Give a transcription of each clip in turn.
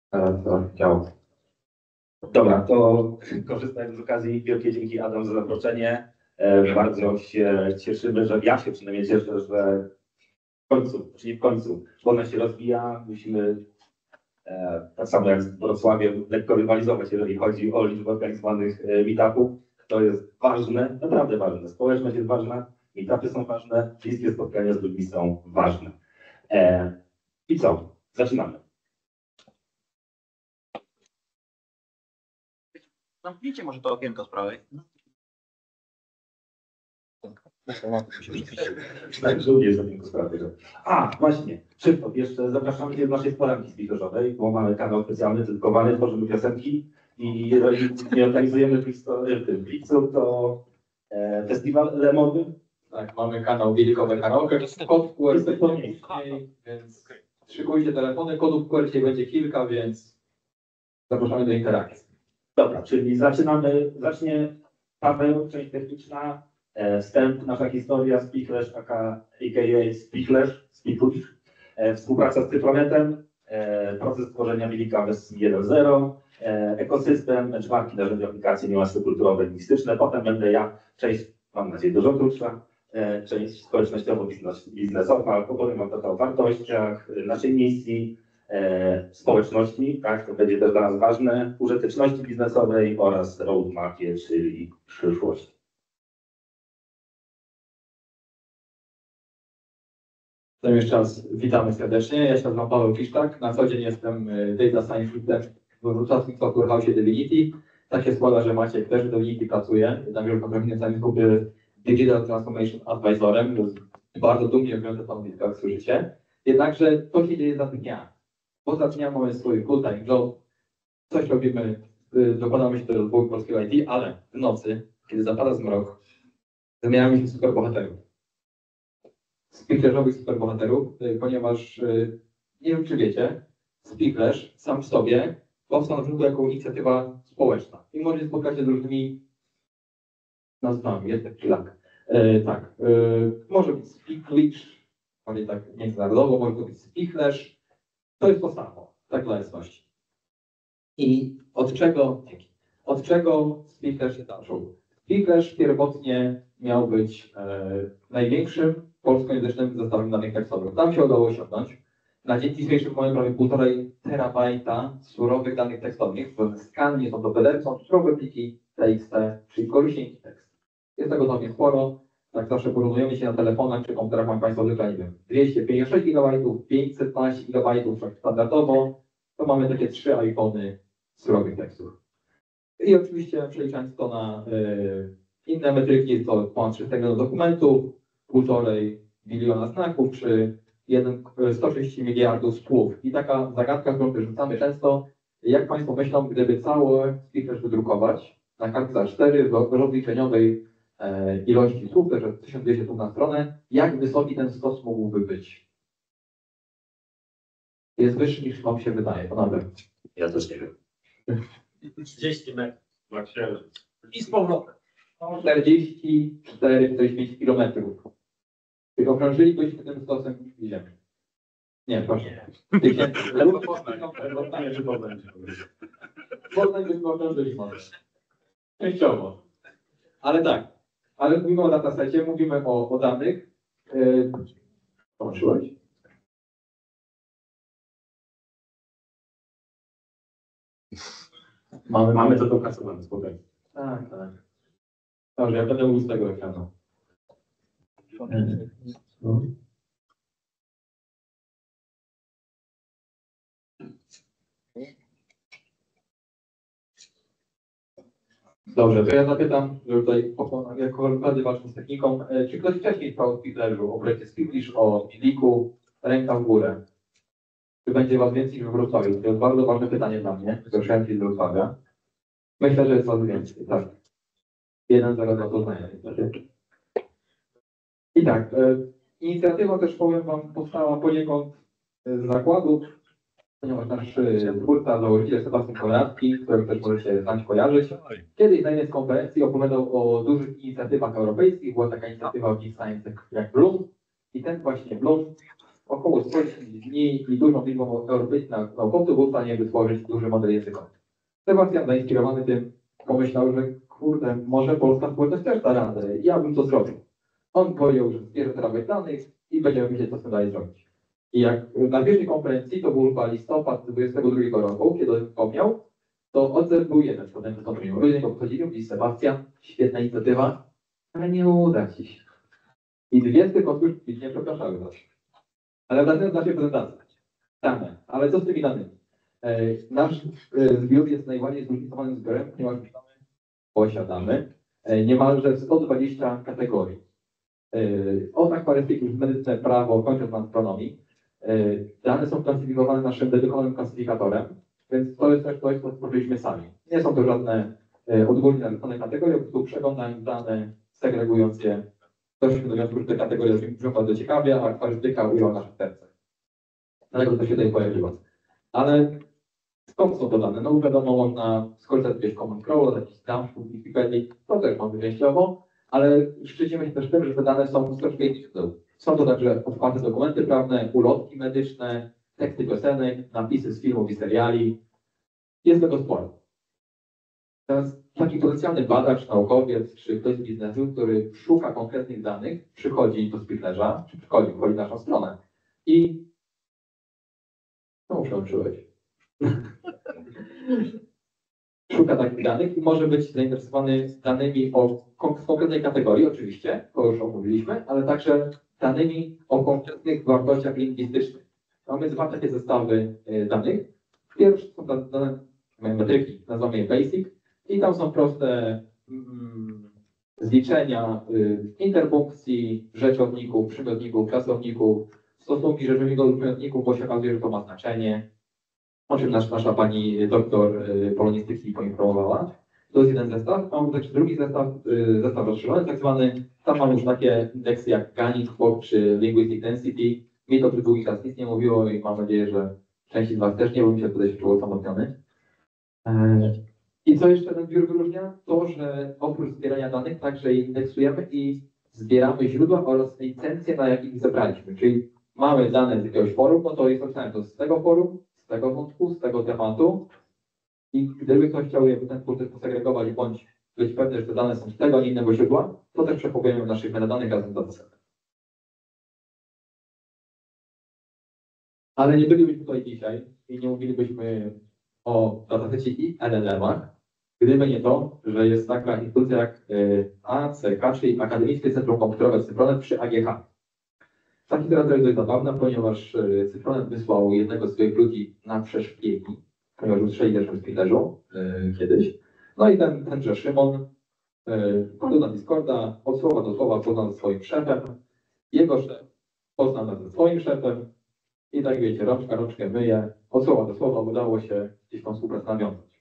to działo. Dobra, to korzystając z okazji, wielkie dzięki Adam za zaproszenie. Bardzo się cieszymy, że ja się przynajmniej cieszę, że w końcu, czyli w końcu, bo ona się rozwija. Musimy tak samo jak z Wrocławiem lekko rywalizować, jeżeli chodzi o liczbę organizowanych meetupów. To jest ważne, naprawdę ważne. Społeczność jest ważna, meetupy są ważne, wszystkie spotkania z ludźmi są ważne. I co? Zaczynamy. Zamknijcie może to okienko z prawej. Tak, że jest okienko z prawej. Właśnie, szybko, jeszcze zapraszamy Cię do naszej poranki speakerzowej, bo mamy kanał specjalny, dedykowany, tworzymy piosenki i jeżeli nie organizujemy w tym Blitzu, to festiwal Lemony. Tak, mamy kanał Wielkowe Karaoke, kod QR jest mocniej, więc szykujcie telefony, kodów QR będzie kilka, więc zapraszamy do interakcji. Dobra, czyli zacznie Paweł, część techniczna, wstęp, nasza historia, Speaklash, a.k.a. Speaklash, współpraca z Cyfronetem, proces tworzenia Milika bez 1.0, ekosystem, benchmarki, narzędzia, aplikacje, niuanse kulturowe, lingwistyczne, potem będę ja, część, mam nadzieję, dużo krótsza, część społecznościowo-biznesowa, powiem Wam trochę o wartościach, naszej misji, społeczności, tak, to będzie też dla nas ważne, użyteczności biznesowej oraz roadmapie, czyli przyszłości. To jeszcze raz witamy serdecznie. Ja się nazywam Paweł Kiszczak. Na co dzień jestem Data Scientistem w wrocławskim Software House Divinity. Tak się składa, że Maciek też w Divinity pracuje. Na wielką prawnicę grupy Digital Transformation Advisorem. Bardzo dumnie ogląda stanowisko, jak słyszycie. Jednakże to się dzieje za dnia. Poza dnia mamy swój full-time job. Coś robimy, dokładamy się do rozwoju polskiego IT, ale w nocy, kiedy zapada zmrok, zmieniamy się w superbohaterów. Speaklashowych superbohaterów, ponieważ nie wiem, czy wiecie, Speaklash sam w sobie powstał na początku jako inicjatywa społeczna. I może spotkacie z różnymi nazwami, jest taki lak. Może być Speaklash, bardziej tak międzynarodowo, może to być Speaklash. To jest to samo, tak dla jasności. I od czego Speaklash się zaczął? Speaklash pierwotnie miał być największym polskojęzycznym zestawem danych tekstowych. Tam się udało osiągnąć. Na dzień dzisiejszy mamy prawie 1,5 terabajta surowych danych tekstowych. Skan nie są to PDF, są surowe pliki TXT, czyli korzystniejszy tekst. Jest tego całkiem sporo. Tak zawsze porównujemy się na telefonach czy komputerach, mamy Państwo zwykle, nie wiem, 256 GB, 512 GB, tak standardowo, to mamy takie 3 iPhony surowych tekstów. I oczywiście przeliczając to na inne metryki, to ponad 300 milionów dokumentów, 1,5 biliona znaków, czy 130 miliardów słów. I taka zagadka, którą wyrzucamy często, jak Państwo myślą, gdyby cały Speaklash wydrukować na kartce A4 w rozliczeniowej ilości słów, też jest 1200 słów na stronę, jak wysoki ten stos mógłby być? Jest wyższy niż Wam się wydaje, panowie. Ja też nie wiem. 30 metrów. Na księżyc. I z powrotem. 44-45 kilometrów. Czyli okrążylibyśmy tym stosem Ziemię. Nie, proszę. Poznań byśmy okrążyli może. Częściowo. Ale tak. Ale mówimy o datasecie, mówimy o danych. Połączyłeś? Mamy to dopracowane, spokojnie. Tak. Dobrze, ja będę mówił z tego ekranu. Dobrze, to ja zapytam, że tutaj jako naprawdę walczę z techniką, czy ktoś wcześniej trwał w Speaklashu, o projekcie Speaklash, o Miliku, ręka w górę? Czy będzie Was więcej niż w Wrocławiu? To jest bardzo ważne pytanie dla mnie, tylko chętnie z Wrocławia. Myślę, że jest Was więcej, tak. 1-0 do Poznania. I tak, inicjatywa też, powiem Wam, powstała poniekąd z zakładów, ponieważ nasz twórca, założyciel Sebastian Kolarski, którego też możecie znać, kojarzyć, kiedyś na jednej z konferencji opowiadał o dużych inicjatywach europejskich. Była taka inicjatywa w Science jak Bloom i ten właśnie Bloom około 110 dni i dużą liczbą europejskich naukowców był w stanie wytworzyć duży model językowy. Sebastian zainspirowany tym pomyślał, że kurde, może polska społeczność też da radę, ja bym to zrobił. On powiedział, że zbierze terabajt danych i będziemy myśleć, co z tym dalej zrobić. I jak na pierwszej konferencji, to był chyba listopad 2022 roku, kiedy on wspomniał, to odzew był jeden, potem wystąpił. Ludzie go podchodzili, mówili, Sebastian, świetna inicjatywa, ale nie uda ci się. I dwie z tych osób nie przepraszały nas. Ale wracając do naszej prezentacji. Dane. Ale co z tymi danymi? Nasz zbiór jest najbardziej zróżnicowanym zbiorem, ponieważ posiadamy niemalże 120 kategorii. Od akwarystyki, medycynę, prawo, kończąc na astronomii. Dane są klasyfikowane naszym dedykowanym klasyfikatorem, więc to jest też coś, co stworzyliśmy sami. Nie są to żadne odgórnie narzucone kategorie, po prostu przeglądając dane, segregując je, doszliśmy do wniosku, że te kategorie brzmią bardzo ciekawie, a akwarystyka ujęła nasze serce. Dlatego to się tutaj pojawiło. Ale skąd są to dane? No wiadomo, można skorzystać z jakiegoś Common Crawl, jakichś dashboard, Wikipedii, to też mamy częściowo, ale szczycimy się też tym, że te dane są z troszkę innych źródeł. Są to także otwarte dokumenty prawne, ulotki medyczne, teksty piosenek, napisy z filmów i seriali. Jest tego sporo. Teraz taki potencjalny badacz, naukowiec czy ktoś z biznesu, który szuka konkretnych danych, przychodzi do Spitlerza, czy wchodzi na naszą stronę i przełączyłeś. Szuka takich danych i może być zainteresowany danymi o konkretnej kategorii, oczywiście, to już omówiliśmy, ale także danymi o konkretnych wartościach lingwistycznych. Mamy dwa takie zestawy danych. Pierwszy są dane metryki, nazywamy je basic, i tam są proste zliczenia interpunkcji, rzeczowników, przymiotników, czasowników, stosunki rzeczowników do przymiotników, bo się okazuje, że to ma znaczenie, o czym nasza pani doktor polonistyki poinformowała. To jest jeden zestaw. Mamy także drugi zestaw rozszerzony, tak zwany, tam mamy już takie indeksy jak Gani, Kwok czy Linguistic Density. Mi to przez długi czas nic nie mówiło i mam nadzieję, że części z Was też nie, bo mi się tutaj się czuło osamotniony. I co jeszcze ten zbiór wyróżnia? To, że oprócz zbierania danych także je indeksujemy i zbieramy źródła oraz licencje, na jakich zebraliśmy. Czyli mamy dane z jakiegoś forum, no to jest napisane to z tego forum, z tego wątku, z tego tematu. I gdyby ktoś chciał je w ten sposób posegregować bądź być pewny, że te dane są z tego, a nie innego źródła, to też przechowujemy w naszych metadanych razem z datasetem. Ale nie bylibyśmy tutaj dzisiaj i nie mówilibyśmy o datasecie i LLM-ach, gdyby nie to, że jest taka instytucja jak ACK, czyli Akademickie Centrum Komputerowe Cyfronet przy AGH. Ta historia jest dość zabawna, ponieważ Cyfronet wysłał jednego z swoich ludzi na przeszpiegi, ponieważ usłyszeli też o Spitlerzu kiedyś. No i tenże Szymon wpadł na Discorda, od słowa do słowa poznał ze swoim szefem, jego szef poznał nas ze swoim szefem i tak wiecie, rączkę myje, od słowa do słowa udało się gdzieś tą współpracę nawiązać.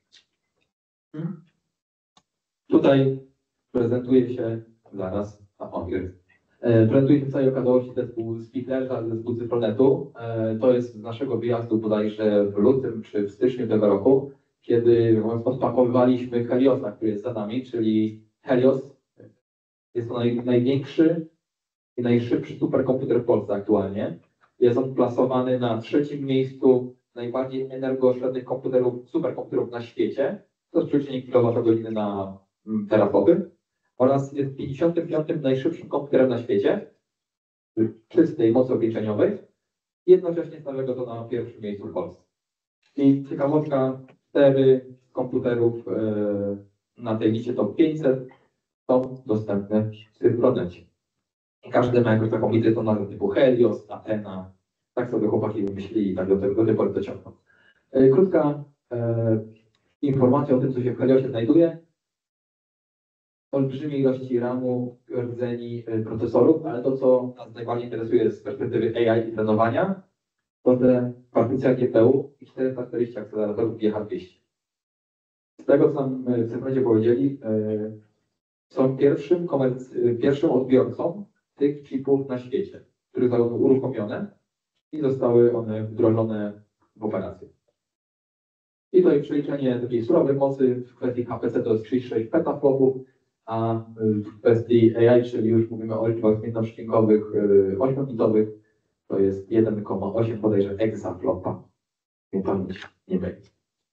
Tutaj prezentuje się zaraz, prezentuje się w całej okazałości zespół Spitlerza, zespół Cyfronetu. To jest z naszego wyjazdu bodajże w lutym czy w styczniu tego roku, kiedy odpakowywaliśmy Heliosa, który jest za nami, czyli Helios jest to największy i najszybszy superkomputer w Polsce aktualnie. Jest on plasowany na trzecim miejscu najbardziej energooszczędnych superkomputerów na świecie. To jest przeliczenie kilowatogodziny na terafloty. Oraz jest 55. najszybszym komputerem na świecie, czystej mocy obliczeniowej. Jednocześnie stawia go to na pierwszym miejscu w Polsce. I ciekawostka, 4 komputerów na tej liście top 500 są dostępne w Cyfronecie. I każdy ma jakąś taką wiedzę, to nazwę typu Helios, Athena. Tak sobie chłopaki wymyślili i tak do tej pory to ciągną. Krótka informacja o tym, co się w Heliosie znajduje. Olbrzymiej ilości RAM-u, rdzeni procesorów, ale to, co nas najbardziej interesuje z perspektywy AI i trenowania, to te partycja GPU i 440 akceleratorów GH200. Z tego, co nam w Cyfronie powiedzieli, są pierwszym odbiorcą tych chipów na świecie, które zostały uruchomione i zostały one wdrożone w operację. I tutaj przeliczenie takiej surowej mocy w kwestii HPC to jest 36 petaflopów, a w kwestii AI, czyli już mówimy o liczbach zmiennościowych 8-bitowych, to jest 1,8 bodajże exaflopa. Nie pamięć nie będzie.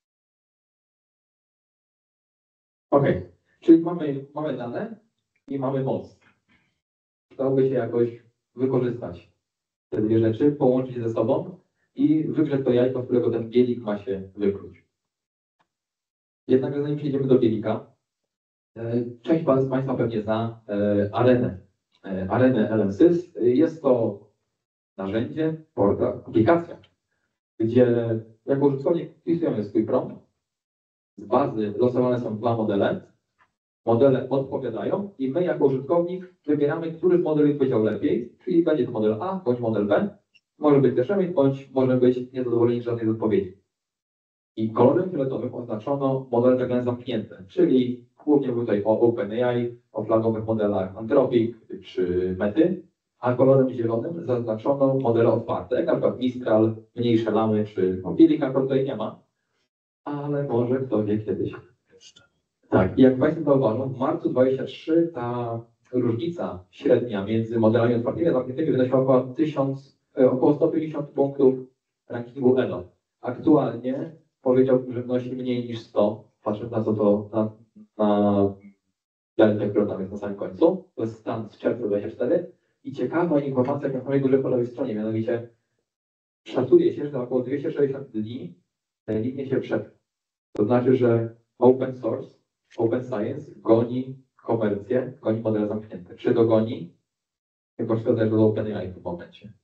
Ok, czyli mamy dane i mamy moc. Chciałoby się jakoś wykorzystać te dwie rzeczy, połączyć ze sobą i wygrzeć to jajko, z którego ten bielik ma się wykluć. Jednakże zanim przejdziemy do bielika, część z Państwa pewnie zna Arenę. Arenę LMSys. Jest to narzędzie, portal, aplikacja, gdzie jako użytkownik wpisujemy swój prompt. Z bazy losowane są dwa modele. Modele odpowiadają i my jako użytkownik wybieramy, który z modeli odpowiedział lepiej, czyli będzie to model A bądź model B. Może być też remis, bądź może być niezadowoleni z żadnej z odpowiedzi. I kolorem fioletowym oznaczono modele tak zwane zamknięte, czyli głównie mówię tutaj o OpenAI, o flagowych modelach Anthropic czy Mety, a kolorem zielonym zaznaczono modele otwarte, jak na przykład Mistral, mniejsze lamy czy Bielik akurat tutaj nie ma, ale może kto wie kiedyś. Tak, i jak Państwo zauważą, w marcu 2023 ta różnica średnia między modelami otwartymi a zamkniętymi wynosiła około 150 punktów rankingu ELO. Aktualnie powiedziałbym, że wynosi mniej niż 100, patrząc na co to na deltę, która tam jest na samym końcu. To jest stan z czerwca 2024. I ciekawa informacja na samej górze po lewej stronie, mianowicie szacuje się, że za około 260 dni te linie się przetrą. To znaczy, że open source, open science goni komercję, goni modele zamknięte. Czy dogoni? Chyba szkoda, że do OpenAI w tym momencie.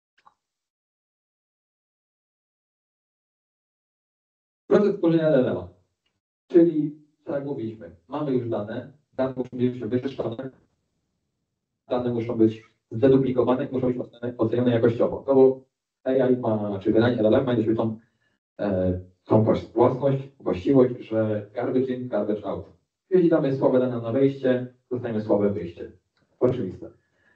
Proces tworzenia LLM-a. Czyli, tak jak mówiliśmy, mamy już dane muszą być wyczyszczone, dane muszą być zdeduplikowane, muszą być ocenione jakościowo. No bo AI ma, czy wydanie LLM ma sobie tą właściwość, że garbage in, garbage out. Jeśli damy słabe dane na wejście, dostajemy słabe wyjście. Oczywiste.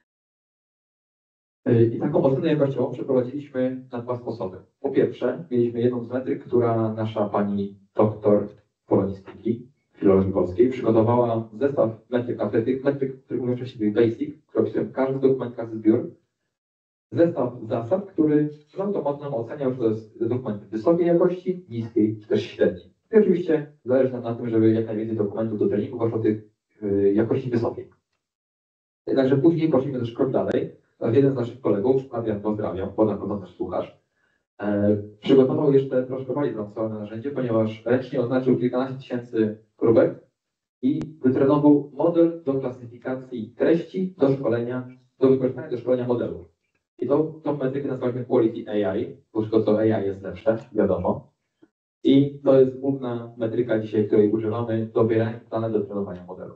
I taką ocenę jakościową przeprowadziliśmy na dwa sposoby. Po pierwsze, mieliśmy jedną z metryk, która nasza pani doktor polonistyki, filologii polskiej, przygotowała zestaw metryk, które mówią wcześniej basic, które opisują każdy dokument, każdy zbiór. Zestaw zasad, który z automatu nam oceniał, że to jest dokument wysokiej jakości, niskiej, czy też średniej. I oczywiście zależy nam na tym, żeby jak najwięcej dokumentów do treningu poszło tych jakości wysokiej. Jednakże później poszliśmy też krok dalej. Jeden z naszych kolegów, Adrian, pozdrawiam, bo na pewno też słuchasz, przygotował jeszcze troszkę bardziej zaawansowane narzędzie, ponieważ ręcznie oznaczył kilkanaście tysięcy próbek i wytrenował model do klasyfikacji treści do szkolenia, do wykorzystania do szkolenia modelu. I tą metrykę nazywamy Quality AI, bo tylko co AI jest lepsze, wiadomo. I to jest główna metryka dzisiaj, której używamy do dobierania danych do trenowania modelu.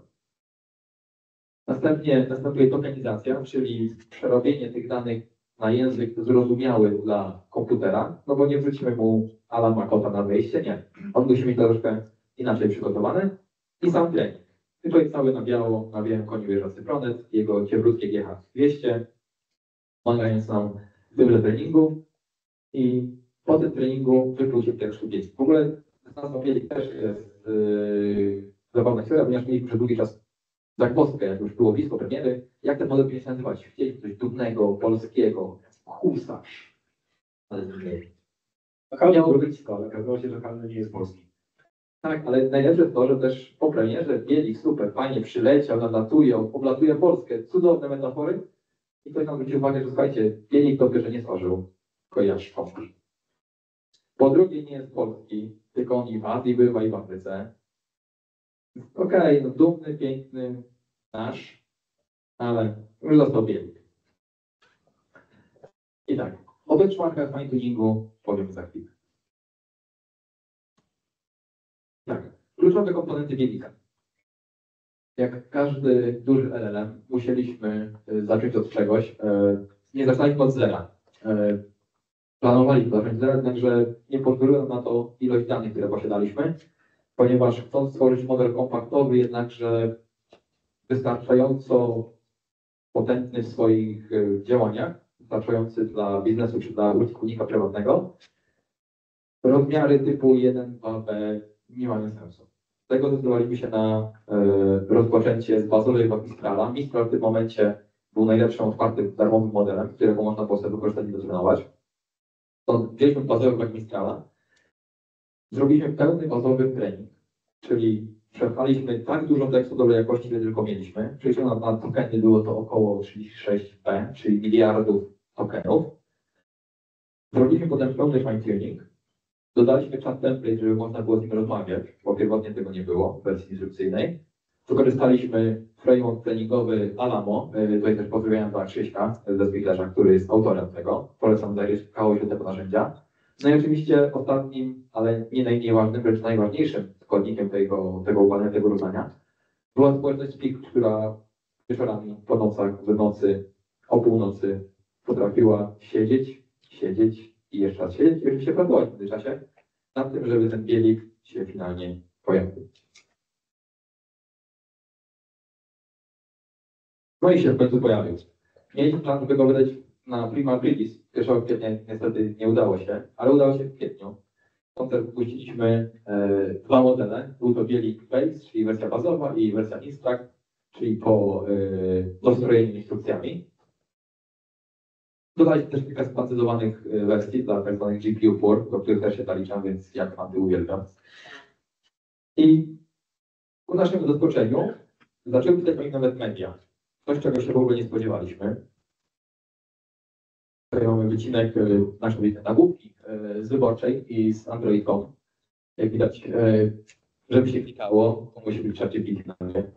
Następnie następuje tokenizacja, czyli przerobienie tych danych na język zrozumiały dla komputera, no bo nie wrzucimy mu Alana Kota na wejście, nie. On musi mieć troszkę inaczej przygotowany. I sam trening. Tutaj cały na białym koniu wjeżdża Cypronet, jego ciemnutkie GH200, pomagając nam w tymże treningu. I po tym treningu wykluł się pierwszy bieg. W ogóle nazwa bieg też jest zabawna historia, ponieważ mieliśmy przez długi czas zagwozdkę, jak już było blisko premiery, jak ten model powinien się nazywać. Chcieliśmy coś dumnego, polskiego, husarz. Ale nie. Lokalnie miało być, ale okazało się, że lokalny nie jest polski. Tak, ale najlepsze jest to, że też po premierze Bielik super, fajnie przyleciał, nadlatuje, oblatuje Polskę, cudowne metafory. I ktoś nam zwrócił uwagę, że słuchajcie, Bielik to że nie stworzył, tylko Jaszczok. Po drugie nie jest polski, tylko on i w Azji bywa, i w Afryce. Okej, no dumny, piękny, nasz, ale już został Bielik. I tak, o benchmarkach fine-tuningu powiem za chwilę. Tak, kluczowe komponenty Bielika. Jak każdy duży LLM, musieliśmy zacząć od czegoś. Nie zaczynaliśmy od zera. Planowaliśmy zacząć od zera, jednakże nie pozwoliła na to ilość danych, które posiadaliśmy, ponieważ chcąc stworzyć model kompaktowy, jednakże wystarczająco potentny w swoich działaniach, wystarczający dla biznesu czy dla użytkownika prywatnego, rozmiary typu 1, 2B nie mają sensu. Dlatego zdecydowaliśmy się na rozpoczęcie z bazowej Mistrala. Mistral w tym momencie był najlepszym otwartym, darmowym modelem, którego można było sobie wykorzystać i dotrenować. To wzięliśmy bazowy wag Mistrala, zrobiliśmy pełny bazowy trening, czyli przepchaliśmy tak dużo tekstu dobrej jakości, ile tylko mieliśmy. Przeliczone na tokeny było to około 36P, czyli miliardów tokenów. Zrobiliśmy potem pełny fine-tuning. Dodaliśmy chat template, żeby można było z nim rozmawiać, bo pierwotnie tego nie było w wersji instrukcyjnej. Wykorzystaliśmy framework treningowy Alamo, tutaj też pozdrawiam dla Krzyśka ze Spichlerza, który jest autorem tego. Polecam zarejestrować się tego narzędzia. No i oczywiście ostatnim, ale nie najmniej ważnym, lecz najważniejszym składnikiem tego układania, tego równania była społeczność Spik, która wieczorami, po nocach, w nocy, o północy potrafiła siedzieć i jeszcze raz siedzieć i oczywiście pracować w międzyczasie nad tym, żeby ten bielik się finalnie pojawił. No i się w końcu pojawił. Mieliśmy plan, żeby go wydać na Prima Aprilis. 1 kwietnia niestety nie udało się, ale udało się w kwietniu. Koncert wypuściliśmy dwa modele. Był to bielik Base, czyli wersja bazowa, i wersja Instruct, czyli po dostrojeniu instrukcjami. Dodaliśmy też kilka spancyzowanych wersji dla tzw. GPU Poor, do których też się zaliczam, więc jak fanty uwielbiam. I ku naszemu zaskoczeniu zaczęły tutaj pojawić nawet media. Coś, czego się w ogóle nie spodziewaliśmy. Tutaj mamy wycinek naszej nagłówki z Wyborczej i z Android.com. Jak widać, żeby się klikało, to musi być ChatGPT na mnie.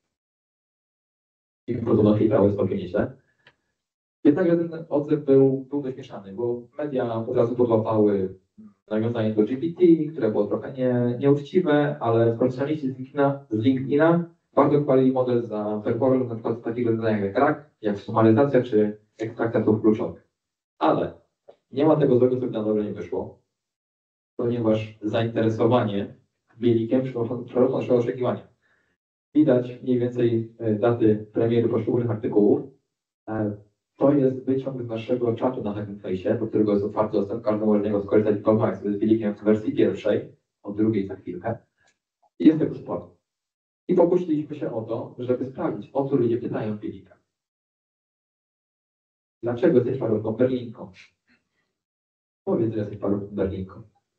I po prostu klikało, jest całkiem nieźle. Jednakże ten odzew był dość mieszany, bo media od razu podłapały nawiązanie do GPT, które było trochę nieuczciwe, ale profesjonaliści z LinkedIna bardzo chwalili model za performance, na przykład w takich rozwiązaniach jak RAG, jak sumaryzacja czy ekstrakcja słów kluczowych. Ale nie ma tego złego, co na dobre nie wyszło, ponieważ zainteresowanie bielikiem przerosło nasze oczekiwania. Widać mniej więcej daty premiery poszczególnych artykułów. To jest wyciąg z naszego czatu na Hugging Face, do którego jest otwarty dostęp, każdy może z niego skorzystać i porozmawiać z bielikiem w wersji pierwszej, od drugiej za chwilkę. I jest tego sporo. I pokusiliśmy się o to, żeby sprawdzić, o co ludzie pytają bielika. Dlaczego jesteś parówką berlinką? Powiedz, że jesteś parówką berlinką.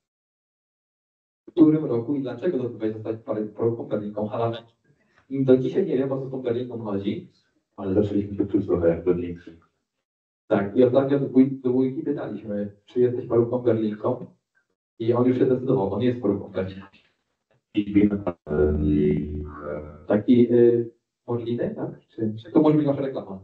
W którym roku i dlaczego zdecydowałeś zostać parówką berlinką Halal? Do dzisiaj nie wiem, o co z tą berlinką chodzi. Ale zaczęliśmy się czuć trochę jak Berlinki. Tak, i ostatnio do wujki pytaliśmy, czy jesteś parówką berlinką? I on już się zdecydował, on jest parówką berlinką. Taki Morliny, tak? Czy to może być nasza reklama?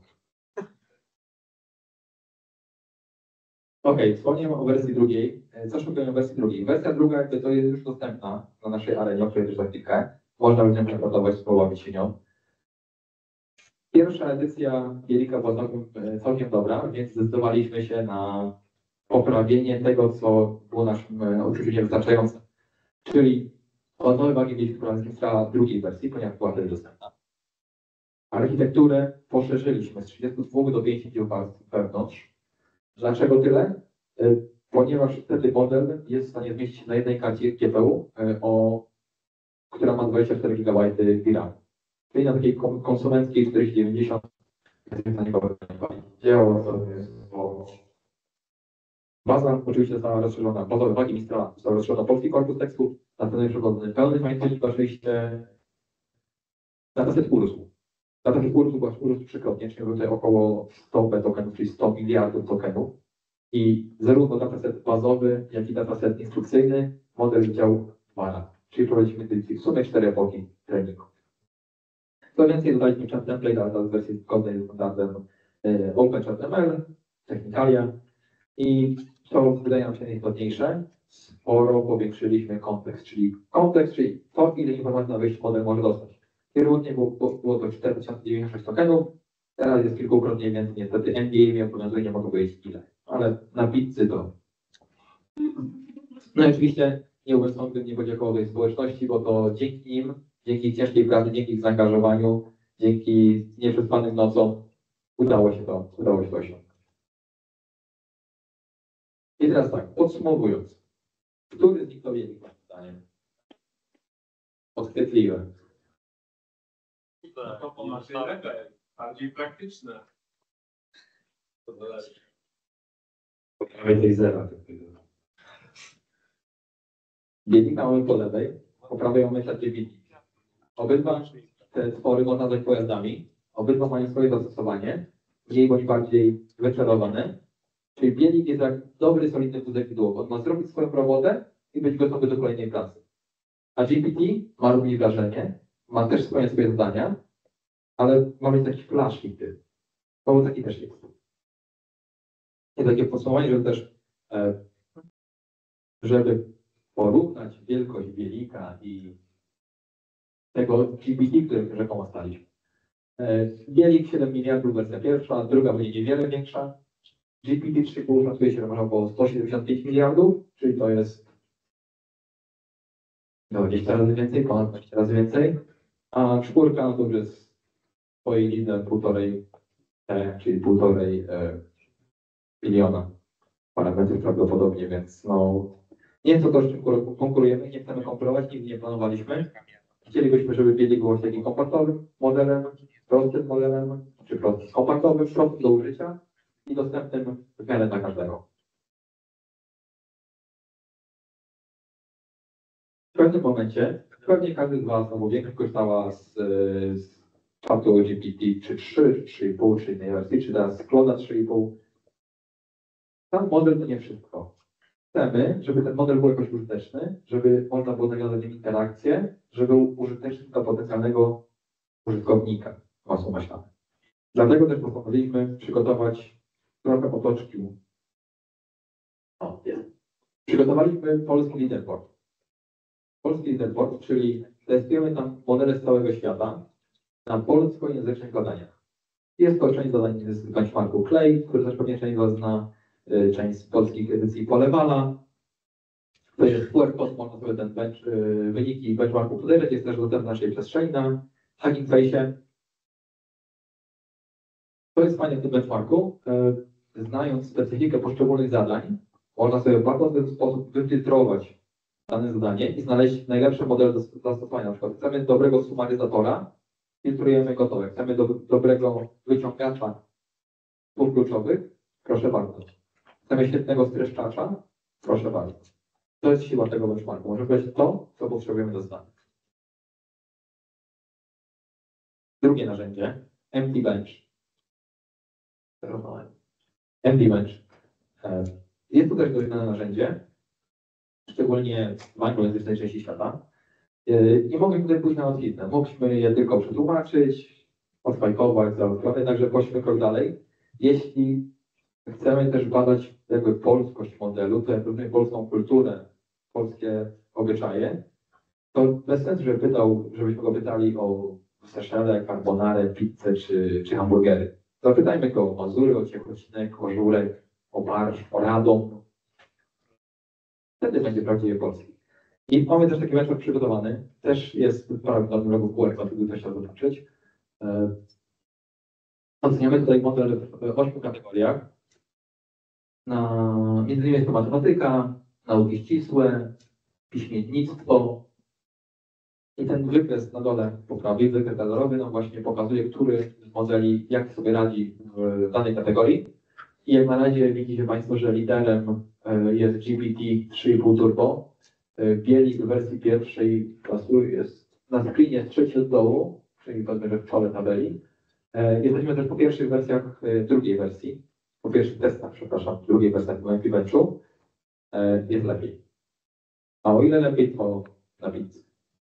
Okej, wspomniałem o wersji drugiej. Co szukają w wersji drugiej? Wersja druga jakby to jest już dostępna na naszej arenie, o której też za chwilkę. Można już nią pracować, spróbować się nią. Pierwsza edycja bielika była całkiem dobra, więc zdecydowaliśmy się na poprawienie tego, co było naszym odczuciem niewystarczające. Czyli od nowej wagi mieliśmy wprowadzenie w drugiej wersji, ponieważ była wtedy dostępna. Architekturę poszerzyliśmy z 32 do 50 warstw wewnątrz. Dlaczego tyle? Ponieważ wtedy model jest w stanie zmieścić na jednej karcie GPU, która ma 24 GB VRAM. Czyli na takiej konsumenckiej 4090 działało sobie słowo. Baza oczywiście została rozszerzona, bazowe wagi Mistrala została rozszerzona polski korpus tekstu, następnie przeprowadzony pełny fine-tuning, oczywiście dataset urósł. Dataset urósł trzykrotnie, czyli tutaj około 100 tokenów, czyli 100 miliardów tokenów. I zarówno dataset bazowy, jak i dataset instrukcyjny model widział 2 razy. Czyli prowadziliśmy w sumie 4 epoki treningu. Co więcej, dodaliśmy chat template, ale to jest wersji zgodnej z standardem OpenChatML, Technikalia. I co wydaje nam się najistotniejsze, sporo powiększyliśmy kontekst, czyli to, ile informacji na wejściu model może dostać. Pierwotnie było to 4096 tokenów, teraz jest kilkukrotnie więcej. Niestety NBA mi obowiązuje, nie mogę powiedzieć ile, ale na pizzy to. No i oczywiście nie ubezsądnym nie podziękował tej społeczności, bo to dzięki nim, dzięki ich ciężkiej pracy, dzięki ich zaangażowaniu, dzięki nieprzespanym nocom udało się to osiągnąć. I teraz tak, podsumowując, który z nich to jest moim zdaniem? Podchwytliwe. To bardziej praktyczne. Po prawej tej zera. Bielik mamy po lewej, po prawej mamy ChatGPT. Obydwa te stwory można nazwać pojazdami, obydwa mają swoje zastosowanie, mniej bądź bardziej wyczarowane. Czyli bielik jest jak dobry, solidny wózek widłowy. On ma zrobić swoją robotę i być gotowy do kolejnej pracy. A GPT ma robić wrażenie, ma też spełniać swoje zadania, ale ma być taki flaszki typ. Bo taki też jest. I takie podsumowanie, żeby też, żeby porównać wielkość bielika i tego GPT, którym rzekomo staliśmy. Bielik 7 miliardów, wersja pierwsza, druga będzie niewiele większa. GPT-3 szacuje się, że ma około 175 miliardów, czyli to jest 20 razy więcej, ponad 20 razy więcej. A czwórka no to już jest swojej liczby półtorej, czyli półtorej biliona parametrów prawdopodobnie, więc no nie jest to to, z czym konkurujemy, nie chcemy konkurować, nigdy nie planowaliśmy. Chcielibyśmy, żeby bielik był takim kompaktowym modelem, prostym modelem, czy kompaktowym, prostym do użycia i dostępnym w miarę dla każdego. W pewnym momencie, pewnie każdy z Was, no bo większość korzystała z czatu GPT czy 3, 3,5, czy innej wersji, czy teraz z Claude'a 3,5. Sam model to nie wszystko. Chcemy, żeby ten model był jakoś użyteczny, żeby można było nawiązać z nim interakcję, żeby był użyteczny dla potencjalnego użytkownika masło maślane. Dlatego też postanowiliśmy przygotować trochę otoczki. Przygotowaliśmy polski leaderboard. Polski leaderboard, czyli testujemy tam modele z całego świata na polskojęzycznych zadaniach. Jest to część zadań z benchmarku Clay, który też pewnie część z Was zna, część z polskich edycji Polewala. To jest QR code, można sobie ten wyniki benchmarku podejrzeć, jest też dostępny w naszej przestrzeni na Hugging Face'ie. To jest fajne w tym benchmarku. Znając specyfikę poszczególnych zadań, można sobie w bardzo łatwy sposób wyfiltrować dane zadanie i znaleźć najlepszy model do zastosowania. Na przykład chcemy dobrego sumaryzatora, filtrujemy gotowe. Chcemy dobrego wyciągacza słów kluczowych, proszę bardzo. Chcemy świetnego streszczacza, proszę bardzo. To jest siła tego benchmarku. Może być to, co potrzebujemy do zdania. Drugie narzędzie, Empty Bench. Empty Bench. Jest to też dość znane narzędzie, szczególnie w anglojęzycznej części świata. Nie mogliśmy tutaj pójść na łatwiznę. Mogliśmy je tylko przetłumaczyć, odfajkować, zaostrony, także poszliśmy krok dalej. Jeśli chcemy też badać jakby polskość modelu, to jak rozumiem polską kulturę, polskie obyczaje, to bez sensu, żebyśmy go pytali o seszele, carbonarę, pizzę czy hamburgery. Zapytajmy go o Mazury, o Ciechocinek, o Żurek, o barszcz, o Radom. Wtedy będzie prawdziwie polski. I mamy też taki benchmark przygotowany. Też jest w prawym rogu QR, gdyby ktoś chciał zobaczyć. Oceniamy tutaj model w 8 kategoriach. Między innymi jest to matematyka, nauki ścisłe, piśmiennictwo. I ten wykres na dole po prawej, wykres kolorowy, nam właśnie pokazuje, który z modeli jak sobie radzi w danej kategorii. I jak na razie widzicie Państwo, że liderem jest GPT 3,5 Turbo. Bielik w wersji pierwszej jest na screenie trzeci od dołu, czyli powiedzmy, że w czole tabeli. Jesteśmy też po pierwszych wersjach drugiej wersji, po pierwszych testach, przepraszam, drugiej wersji w Empty Benchu. Jest lepiej. A o ile lepiej, to na pizzy.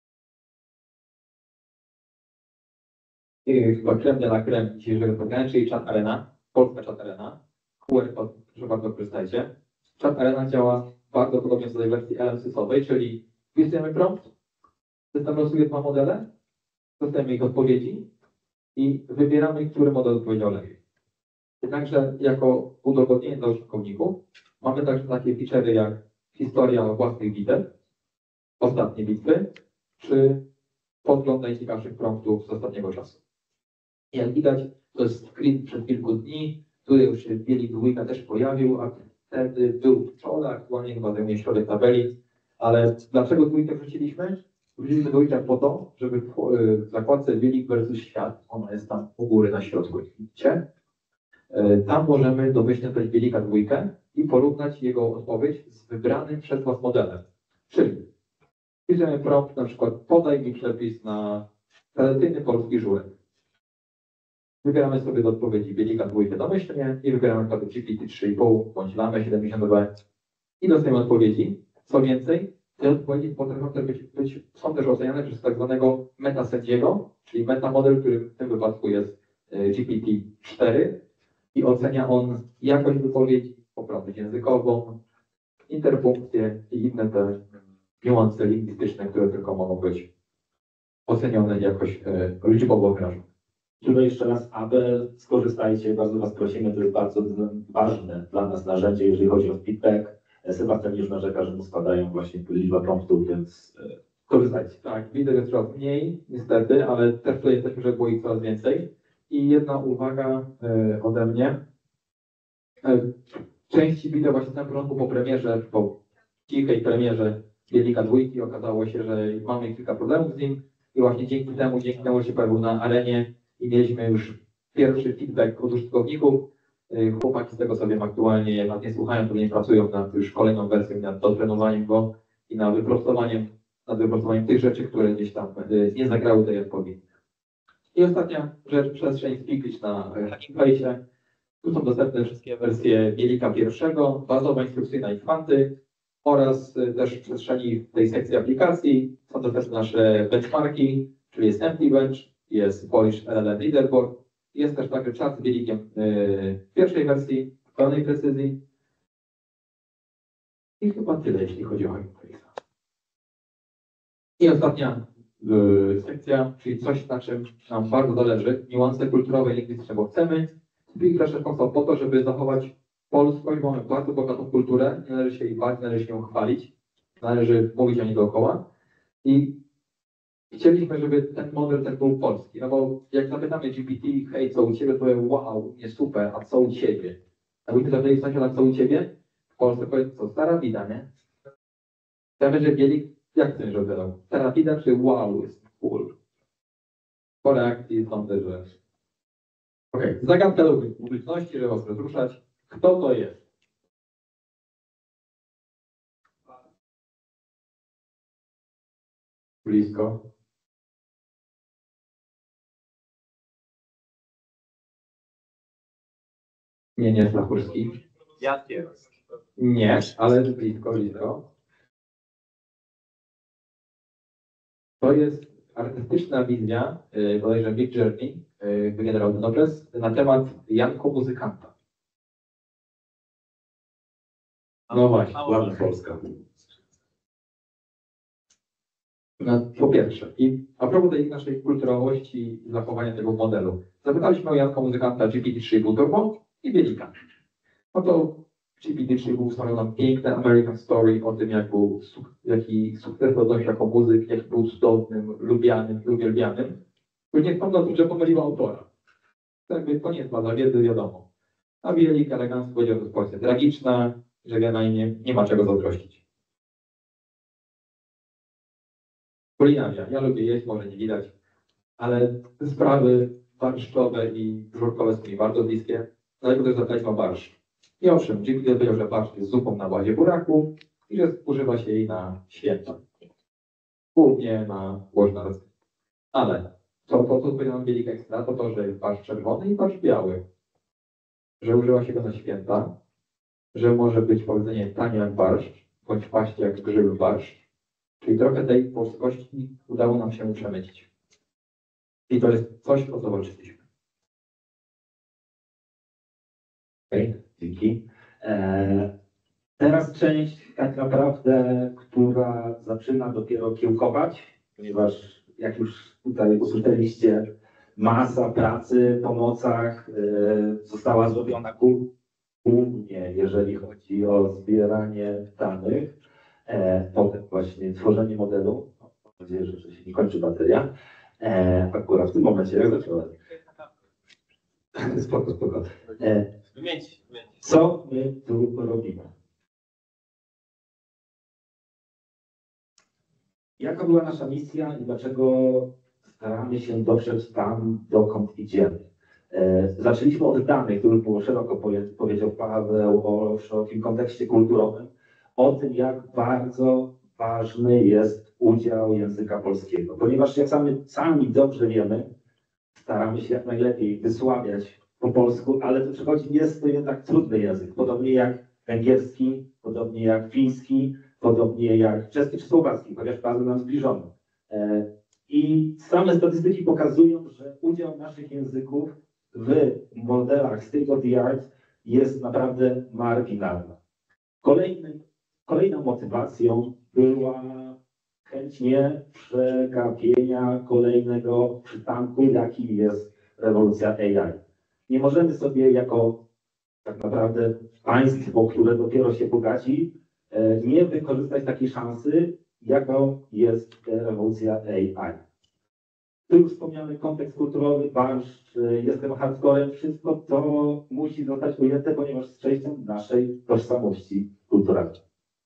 I chyba creme de la creme dzisiejszego spotkania, czyli Chat Arena, polska Chat Arena. QR code, proszę bardzo, korzystajcie. Chat Arena działa bardzo podobnie do tej wersji LMSys-owej, czyli wpisujemy prompt, system losuje dwa modele, dostajemy ich odpowiedzi i wybieramy, który model odpowiedział lepiej. Jednakże jako udowodnienie dla użytkowników mamy także takie feature'y jak historia własnych bitew, ostatnie bitwy, czy podgląd najciekawszych promptów z ostatniego czasu. Jak widać, to jest screen przed kilku dni, tutaj już się Bielik dwójka też pojawił, a wtedy był w czole, aktualnie chyba zajmuje środek tabeli, ale dlaczego dwójkę wrzuciliśmy? Wrzuciliśmy dwójkę po to, żeby w zakładce Bielik versus Świat, ona jest tam u góry na środku, widzicie? Tam możemy domyślnie dać bielika dwójkę i porównać jego odpowiedź z wybranym przez Was modelem. Czyli piszemy prompt, na przykład podaj mi przepis na tradycyjny polski żurek. Wybieramy sobie do odpowiedzi bielika dwójkę domyślnie i wybieramy na przykład GPT 3,5 bądź Lamę 72 i dostajemy odpowiedzi. Co więcej, te odpowiedzi potrafią też są też oceniane przez tak zwanego metasędziego, czyli metamodel, który w tym wypadku jest GPT-4 i ocenia on jakość wypowiedzi, poprawność językową, interpunkcje i inne te niuanse lingwistyczne, które tylko mogą być ocenione jakoś liczbowo wyrażone. Tutaj jeszcze raz Abel, skorzystajcie, bardzo Was prosimy, to jest bardzo ważne dla nas narzędzie, jeżeli chodzi o feedback. Sebastian już narzeka, że mu spadają właśnie liczba promptów, więc korzystajcie. Tak, widzę, że coraz mniej, niestety, ale też tutaj jesteśmy, żeby było ich coraz więcej. I jedna uwaga ode mnie. Części widzę właśnie na początku po premierze, po cichej premierze Bielika dwójki okazało się, że mamy kilka problemów z nim i właśnie dzięki temu, że się pojawił na arenie i mieliśmy już pierwszy feedback od użytkowników. Chłopaki z tego co wiem aktualnie, jak nas nie słuchają, to nie pracują nad już kolejną wersją, nad dotrenowaniem go i nad wyprostowaniem tych rzeczy, które gdzieś tam nie zagrały tej odpowiedzi. I ostatnia rzecz, przestrzeń Speaklish na Hugging. Tu są dostępne wszystkie wersje Bielika pierwszego, bazowa, instrukcyjna i kwanty oraz też w przestrzeni w tej sekcji aplikacji są dostępne nasze benchmarki, czyli jest Empty Bench, jest Polish LLM Leaderboard, jest też także czat z Bielikiem w pierwszej wersji, w pełnej precyzji. I chyba tyle, jeśli chodzi o Hugging. I ostatnia sekcja, czyli coś, na czym nam bardzo zależy, niuanse kulturowe i lingwistyczne, bo chcemy Speaklish powstał po to, żeby zachować polskość, bo mamy bardzo bogatą kulturę, nie należy się jej bać, należy się ją chwalić, należy mówić o niej dookoła i chcieliśmy, żeby ten model też był polski, no bo jak zapytamy GPT, hej, co u Ciebie, to powie, wow, nie super, a co u Ciebie? Jakbyśmy zapytali sąsiada, co u Ciebie? W Polsce powie, co, stara bida, nie? Chcemy, że Bielik, jak chcesz, żeby wydał? Stara bida, czy wow, jest cool? Po reakcji sądzę, że... Okej, zagadka do publiczności, żeby Was rozruszać. Kto to jest? Blisko. Nie Stachurski. Jackiewicz. Nie, ale blisko. To jest artystyczna wizja, bodajże Big Journey, wygenerował ten okres, na temat Janko Muzykanta. No właśnie, Ładna Polska. no, po pierwsze. I a propos tej naszej kulturowości i zachowania tego modelu. Zapytaliśmy o Janka Muzykanta GPT-3,5 Turbo i Bielika. No to GPT-3,5 ustawiał nam piękne American Story o tym, jaki sukces odnosił jako muzyk, jaki był cudownym, lubianym i uwielbianym. Później wspomniał o tym, że pomylił autora. Jakby to nie jest baza wiedzy, wiadomo. A Bielik elegancko powiedział, że to sytuacja tragiczna, że generalnie nie ma czego zazdrościć. Kulinaria. Ja lubię jeść, może nie widać, ale sprawy barszczowe i żurkowe są mi bardzo bliskie. Dlatego też zapytaliśmy o barszcz. I owszem, GPT powiedział, że barszcz jest zupą na bazie buraku i że używa się jej na święta. Głównie na łożnarstwie. Ale co powiedział Bielik Ekstra, to to, że jest barszcz czerwony i barszcz biały. Że używa się go na święta, że może być powiedzenie tanie jak barszcz, bądź paść jak grzyby barszcz. Czyli trochę tej polskości udało nam się przemycić. I to jest coś, o co walczyliśmy. Okej, dzięki. Teraz część tak naprawdę, która zaczyna dopiero kiełkować, ponieważ jak już tutaj usłyszeliście, masa pracy po nocach została zrobiona głównie, jeżeli chodzi o zbieranie danych, potem właśnie tworzenie modelu. Mam nadzieję, że się nie kończy bateria. Akurat w tym momencie, jak zacząłem. Spoko. Co my tu robimy? Jaka była nasza misja i dlaczego staramy się dotrzeć tam, dokąd idziemy? Zaczęliśmy od danych, to już było szeroko powiedział Paweł, o szerokim kontekście kulturowym, o tym, jak bardzo ważny jest udział języka polskiego. Ponieważ jak sami dobrze wiemy, staramy się jak najlepiej wysławiać po polsku, ale to przychodzi, jest to jednak trudny język, podobnie jak węgierski, podobnie jak fiński, podobnie jak czeski czy słowacki, chociaż bardzo nam zbliżony. I same statystyki pokazują, że udział naszych języków w modelach state of the art jest naprawdę marginalna. Kolejną motywacją była chęć nie przegapienia kolejnego przystanku, jakim jest rewolucja AI. Nie możemy sobie jako tak naprawdę państwo, które dopiero się bogaci, nie wykorzystać takiej szansy, jaką jest rewolucja AI. Tu już wspomniany kontekst kulturowy, barszcz, jestem hardcorem, wszystko to musi zostać ujęte, ponieważ jest częścią naszej tożsamości kulturalnej.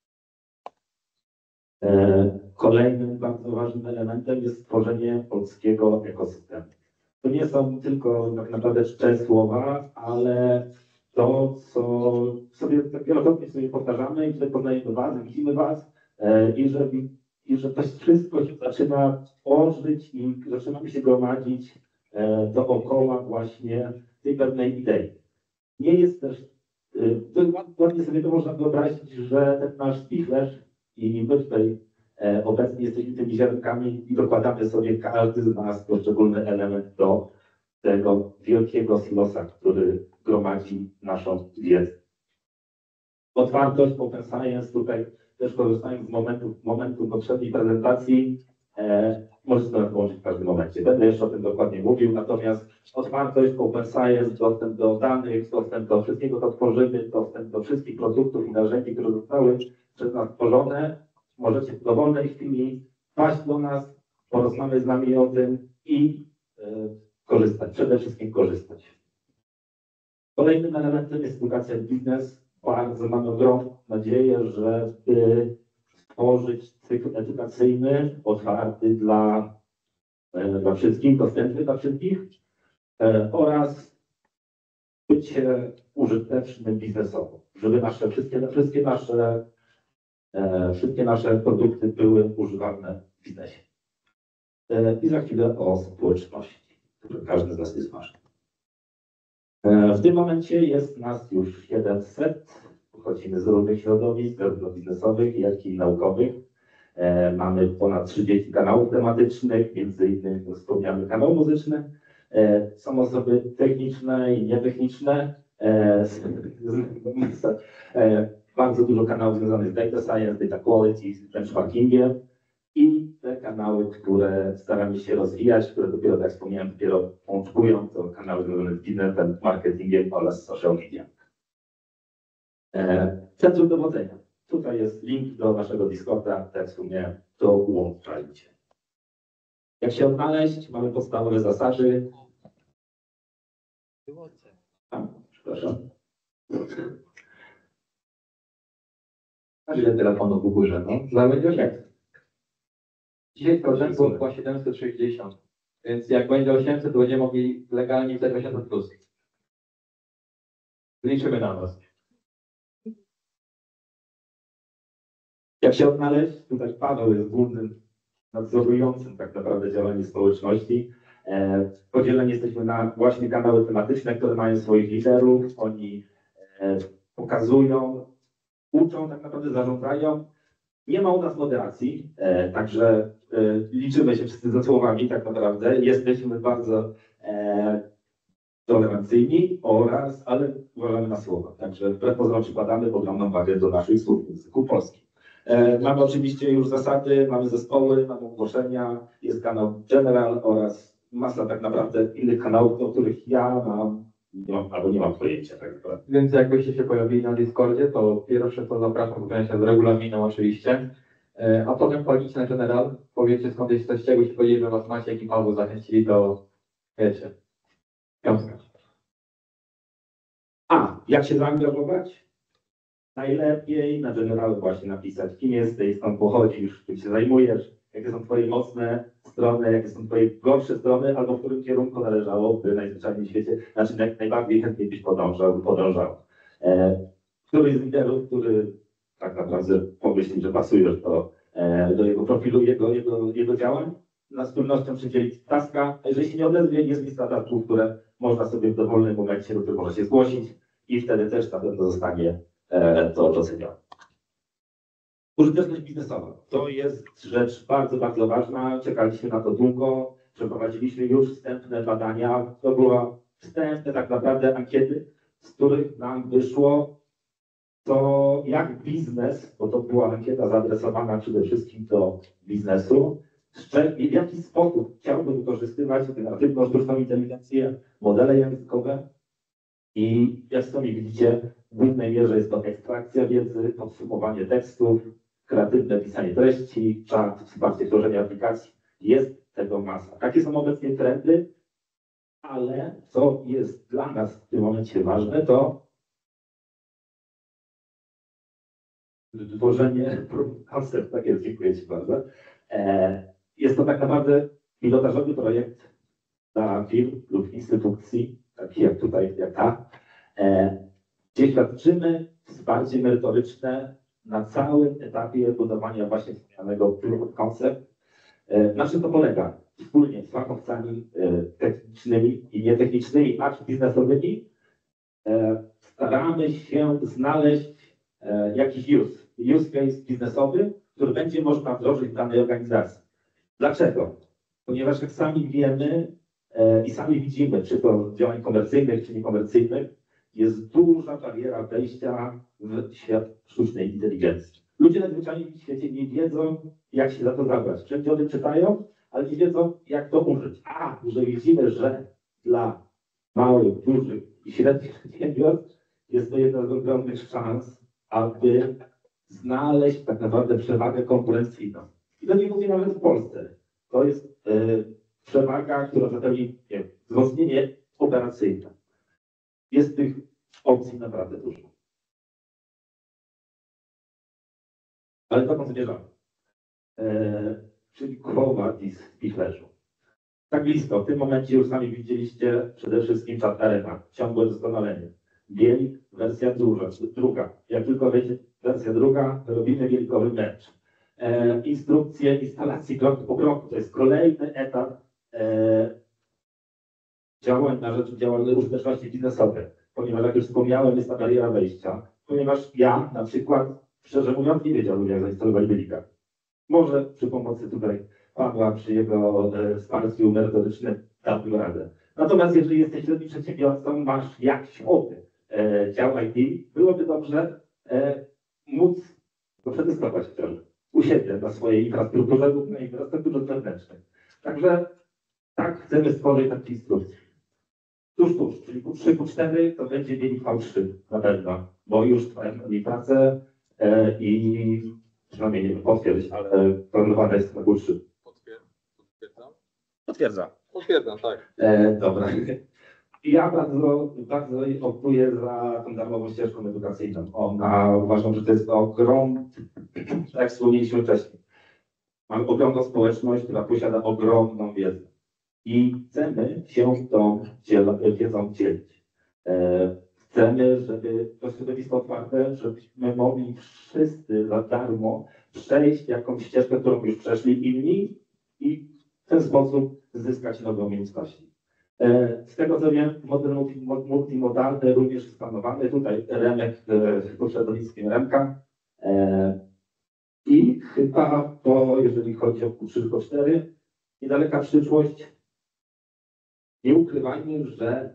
Kolejnym bardzo ważnym elementem jest stworzenie polskiego ekosystemu. To nie są tylko tak naprawdę czcze słowa, ale to, co sobie tak wielokrotnie sobie powtarzamy i tutaj poznajemy was, widzimy was i że to wszystko się zaczyna tworzyć i zaczynamy się gromadzić dookoła właśnie tej pewnej idei. Nie jest też, ładnie sobie to można wyobrazić, że ten nasz spichlerz i my tutaj obecnie jesteśmy tymi ziarnkami i dokładamy sobie każdy z nas poszczególny element do tego wielkiego silosa, który gromadzi naszą wiedzę. Otwartość, open science, tutaj też korzystając z momentu poprzedniej prezentacji, możecie to włączyć w każdym momencie. Będę jeszcze o tym dokładnie mówił, natomiast otwartość, open science, dostęp do danych, dostęp do wszystkiego, co tworzymy, dostęp do wszystkich produktów i narzędzi, które zostały przez nas tworzone. Możecie w dowolnej chwili wpaść do nas, porozmawiać z nami o tym i korzystać, przede wszystkim korzystać. Kolejnym elementem jest edukacja biznes. Bardzo mamy ogromną nadzieję, żeby stworzyć cykl edukacyjny otwarty dla wszystkich, dostępny dla wszystkich oraz bycie użytecznym biznesowo, żeby wszystkie nasze produkty były używane w biznesie. I za chwilę o społeczności, które każdy z nas jest ważny. W tym momencie jest nas już 700. Pochodzimy z różnych środowisk, zarówno biznesowych, jak i naukowych. Mamy ponad 30 kanałów tematycznych, między innymi wspomniany kanał muzyczny. Są osoby techniczne i nietechniczne. Bardzo dużo kanałów związanych z data science, data quality, z benchmarkingiem. I te kanały, które staramy się rozwijać, które dopiero, tak jak wspomniałem, dopiero pączkują, to kanały związane z biznesem, marketingiem oraz social media. Centrum dowodzenia. Tutaj jest link do naszego Discorda, tak jak wspomniałem, dołączajcie. Jak się odnaleźć? Mamy podstawowe zasady. Przepraszam. Ile telefonów w górze? No, zawędziesz jak? Dzisiaj procent było chyba 760, więc jak będzie 800, to będziemy mogli legalnie wstać 800 plus. Liczymy na was. Jak się odnaleźć? Tutaj Paweł jest głównym nadzorującym tak naprawdę działanie społeczności. Podzieleni jesteśmy na właśnie kanały tematyczne, które mają swoich liderów. Oni pokazują, uczą, tak naprawdę zarządzają. Nie ma u nas moderacji, także liczymy się wszyscy ze słowami tak naprawdę. Jesteśmy bardzo tolerancyjni ale uważamy na słowa. Także wbrew pozorom przykładamy ogromną wagę do naszych słów w języku polskim. Mamy oczywiście już zasady, mamy zespoły, mamy ogłoszenia, jest kanał General oraz masa tak naprawdę innych kanałów, o których ja nie mam pojęcia tak naprawdę. Więc jakbyście się pojawili na Discordzie, to pierwsze co zapraszam, zgodnie się z regulaminem oczywiście, a potem wchodzicie na General, powiecie skąd jesteście, jakbyście powiedzieli, że was Maciek i Paweł zachęcili, to wiecie, piątka. Jak się zaangażować? Najlepiej na Generalu właśnie napisać, kim jesteś, skąd pochodzisz, czym się zajmujesz. jakie są Twoje mocne strony, jakie są Twoje gorsze strony, albo w którym kierunku należałoby najzwyczajniej w świecie, znaczy najbardziej chętnie byś podążał. Któryś z liderów, który tak naprawdę pomyśli, że pasuje do jego profilu, jego działań, z pewnością przydzielić taska, a jeżeli się nie odezwie, jest lista tasków, które można sobie w dowolnym momencie, do których może się zgłosić i wtedy też na pewno zostanie to docenione. Użyteczność biznesowa. To jest rzecz bardzo, bardzo ważna. Czekaliśmy na to długo. Przeprowadziliśmy już wstępne badania. To były wstępne tak naprawdę ankiety, z których nam wyszło to, jak biznes, bo to była ankieta zaadresowana przede wszystkim do biznesu, w jaki sposób chciałby wykorzystywać generatywną sztuczną inteligencję, modele językowe i jak sami widzicie, w głównej mierze jest to ekstrakcja wiedzy, podsumowanie tekstów, kreatywne pisanie treści, czat, wsparcie tworzenia aplikacji. Jest tego masa. Jakie są obecnie trendy, ale co jest dla nas w tym momencie ważne, to tworzenie koncept, tak jest, dziękuję Ci bardzo. Jest to tak naprawdę pilotażowy projekt dla firm lub instytucji, takich jak tutaj, jak ta, gdzie świadczymy wsparcie merytoryczne na całym etapie budowania właśnie wspomnianego proof of concept. Na czym to polega? Wspólnie z fachowcami technicznymi i nietechnicznymi, acz biznesowymi staramy się znaleźć jakiś use case biznesowy, który będzie można wdrożyć w danej organizacji. Dlaczego? Ponieważ jak sami wiemy i sami widzimy, czy to działań komercyjnych, czy niekomercyjnych, jest duża bariera wejścia w świat sztucznej inteligencji. Ludzie najzwyczajniej w świecie nie wiedzą, jak się za to zabrać. Wszędzie o tym czytają, ale nie wiedzą, jak to użyć. A że widzimy, że dla małych, dużych i średnich przedsiębiorstw jest to jedna z ogromnych szans, aby znaleźć tak naprawdę przewagę konkurencyjną. I to nie mówię nawet w Polsce. To jest przewaga, która zapewni wzmocnienie operacyjne. Jest tych opcji naprawdę dużo. Ale dokąd zmierzamy? Czyli Quo Vadis w Pichlerzu. Tak blisko. W tym momencie już sami widzieliście przede wszystkim czat Arena. Ciągłe doskonalenie. Bielik, wersja druga. Jak tylko będzie wersja druga, robimy wielkowy mecz. Instrukcje instalacji krok po kroku. To jest kolejny etap działań na rzecz użyteczności biznesowej. Ponieważ, jak już wspomniałem, jest ta bariera wejścia. Ponieważ ja na przykład, szczerze mówiąc, nie wiedziałbym, jak zainstalować Bielika. Może przy pomocy tutaj Pawła, przy jego wsparciu merytorycznym dałbym radę. Natomiast jeżeli jesteś średnim przedsiębiorcą, masz jakiś oby dział IT, byłoby dobrze móc go przetestować chociażby u siebie na swojej infrastrukturze lub na infrastrukturze zewnętrznej. Także tak chcemy stworzyć takie instrukcje. Tuż, czyli Q3, Q4 to będzie mieli V3 na pewno, bo już trwają nad pracę i przynajmniej nie wiem, potwierdzić, ale planowana jest na Q3. Potwierdzam? Potwierdzam, tak. Dobra. Ja bardzo optuję za tą darmową ścieżką edukacyjną. Uważam, że to jest ogrom, tak jak wspomnieliśmy wcześniej. Mamy ogromną społeczność, która posiada ogromną wiedzę. I chcemy się tą wiedzą dzielić. Chcemy, żeby to środowisko otwarte, żebyśmy mogli wszyscy za darmo przejść jakąś ścieżkę, którą już przeszli inni i w ten sposób zyskać nowe umiejętności. Z tego co wiem, model multimodalny również jest planowany. Tutaj Remek pod środowiskiem Remka. I chyba jeżeli chodzi o Q3, Q4, niedaleka przyszłość, nie ukrywajmy, że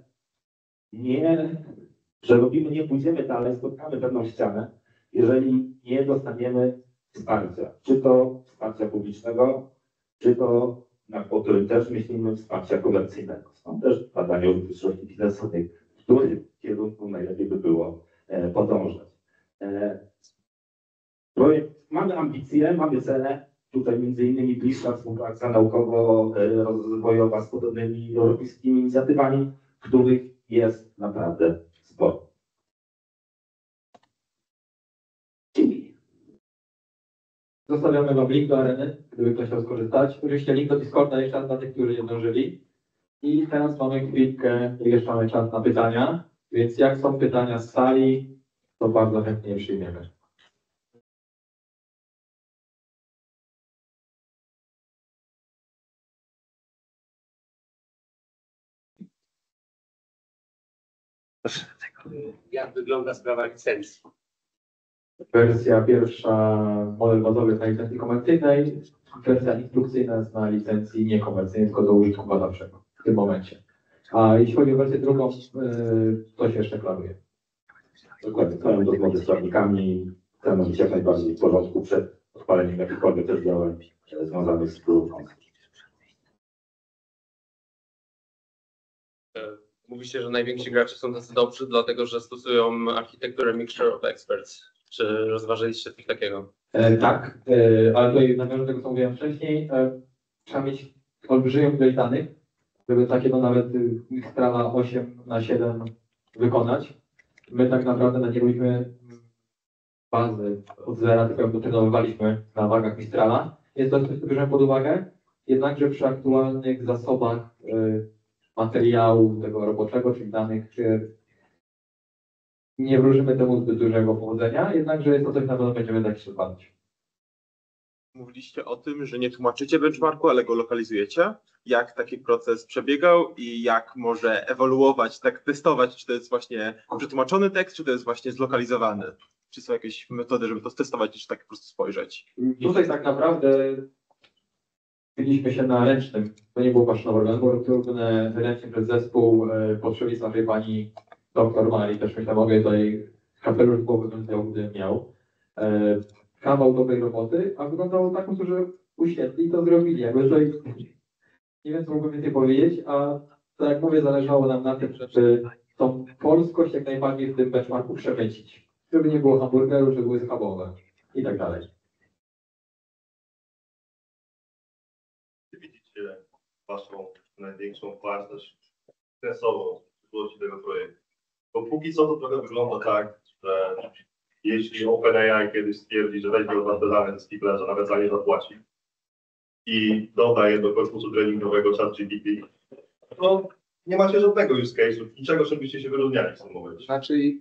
nie pójdziemy dalej, spotkamy pewną ścianę, jeżeli nie dostaniemy wsparcia. Czy to wsparcia publicznego, czy to, o którym też myślimy, wsparcia komercyjnego. Są też badania o użyteczności biznesowej, w którym kierunku najlepiej by było podążać. Mamy ambicje, mamy cele. Tutaj między innymi bliższa współpraca naukowo-rozwojowa z podobnymi europejskimi inicjatywami, których jest naprawdę sporo. Zostawiamy Wam link do areny, gdyby ktoś chciał skorzystać. Oczywiście link do Discorda jeszcze raz dla tych, którzy nie zdążyli. I teraz mamy chwilkę, jeszcze mamy czas na pytania, więc jak są pytania z sali, to bardzo chętnie je przyjmiemy. Jak wygląda sprawa licencji? Wersja pierwsza, model bazowy jest na licencji komercyjnej, wersja instrukcyjna jest na licencji niekomercyjnej, tylko do użytku badawczego w tym momencie. A jeśli chodzi o wersję drugą, to się jeszcze planuje. Dokładnie, trwają rozmowy z prawnikami, chcemy być jak najbardziej w porządku przed odpaleniem jakichkolwiek też działań związanych z próbą. Mówi się, że najwięksi gracze są tacy dobrzy, dlatego że stosują architekturę Mixture of Experts. Czy rozważyliście coś takiego? Tak, ale tutaj nawiążę do tego, co mówiłem wcześniej, trzeba mieć olbrzymią ilość danych, żeby takiego nawet Mixtrala 8x7 wykonać. My tak naprawdę nie robiliśmy bazy od zera, tylko ją dotrenowywaliśmy na wagach Mistrala. Jest to coś, co bierzemy pod uwagę, jednakże przy aktualnych zasobach materiału tego roboczego, czyli danych, nie wróżymy temu zbyt dużego powodzenia, jednakże jest to coś, na co będziemy tak się badać. Mówiliście o tym, że nie tłumaczycie benchmarku, ale go lokalizujecie. Jak taki proces przebiegał i jak może ewoluować, tak testować, czy to jest właśnie przetłumaczony tekst, czy to jest właśnie zlokalizowany? Czy są jakieś metody, żeby to testować, czy tak po prostu spojrzeć? Tutaj tak naprawdę byliśmy się na ręcznym, to nie było maszynowe, było robione ręcznie przez zespół pod przewodnictwem naszej pani doktor Marii, też myślę, mogę tutaj kapelusz głowy bym gdybym miał. Kawał dobrej roboty, a wyglądało tak, że usiedli i to zrobili. Jakby tutaj nie wiem, co mogłem więcej powiedzieć, a tak jak mówię, zależało nam na tym, żeby tą polskość jak najbardziej w tym benchmarku przemycić. Żeby nie było hamburgerów, żeby były schabowe i tak dalej. Widzicie waszą największą wartość sensowną w przyszłości tego projektu. Bo póki co to trochę wygląda tak, że jeśli OpenAI kiedyś stwierdzi, że weźmie od was te dane ze Stiflerza, nawet za nie zapłaci i doda je do korpusu treningowego ChatGPT, to nie macie żadnego use case'u, niczego, czym byście się wyróżniali w tym momencie. Znaczy,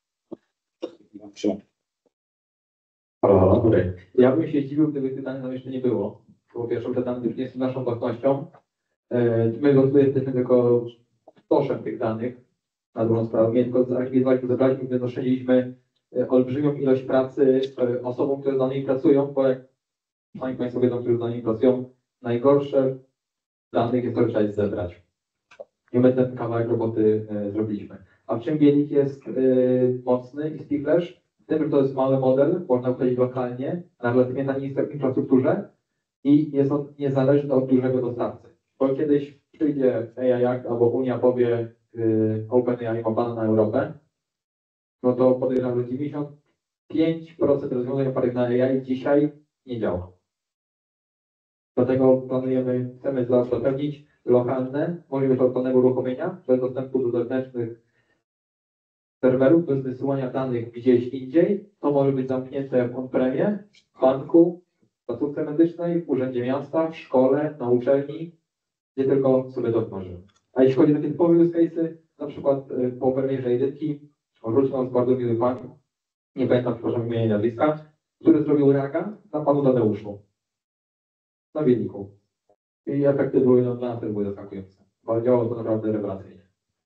Okay. Ja bym się zdziwił, gdyby tych danych nam jeszcze nie było. Po pierwsze, te dane już nie są naszą własnością. My tutaj jesteśmy tylko stoszem tych danych na drugą sprawę. Nie tylko zarchiwizowaliśmy, zebraliśmy, więc oszczędziliśmy olbrzymią ilość pracy osobom, które z danymi pracują, bo jak sami Państwo wiedzą, którzy z danymi pracują, najgorsze danych jest to, że trzeba je zebrać. I my ten kawałek roboty zrobiliśmy. A w czym Bielik jest mocny i Stiflerz? Tym, że to jest mały model, można uchodzić lokalnie, na relatywnie taniej infrastrukturze i jest on niezależny od dużego dostawcy. Bo kiedyś przyjdzie AI Act albo Unia powie OpenAI ma plany na Europę, no to podejrzewam, że 95% rozwiązań opartych na AI dzisiaj nie działa. Dlatego planujemy, chcemy zapewnić lokalne możliwość lokalnego uruchomienia bez dostępu do zewnętrznych serwerów, bez wysyłania danych gdzieś indziej. To może być zamknięte w on-premie, w banku, w placówce medycznej, w urzędzie miasta, w szkole, na uczelni, gdzie tylko sobie to możemy. A jeśli chodzi o takie typowe use case'y, na przykład po premierze jedynki, wrócił nam z bardzo miły pan, nie pamiętam, przepraszam, imienia i nazwiska, który zrobił raga na panu Tadeuszu. Na Wielniku. I efekty były dla nas też były zaskakujące. Bo działało to naprawdę rewelacyjnie.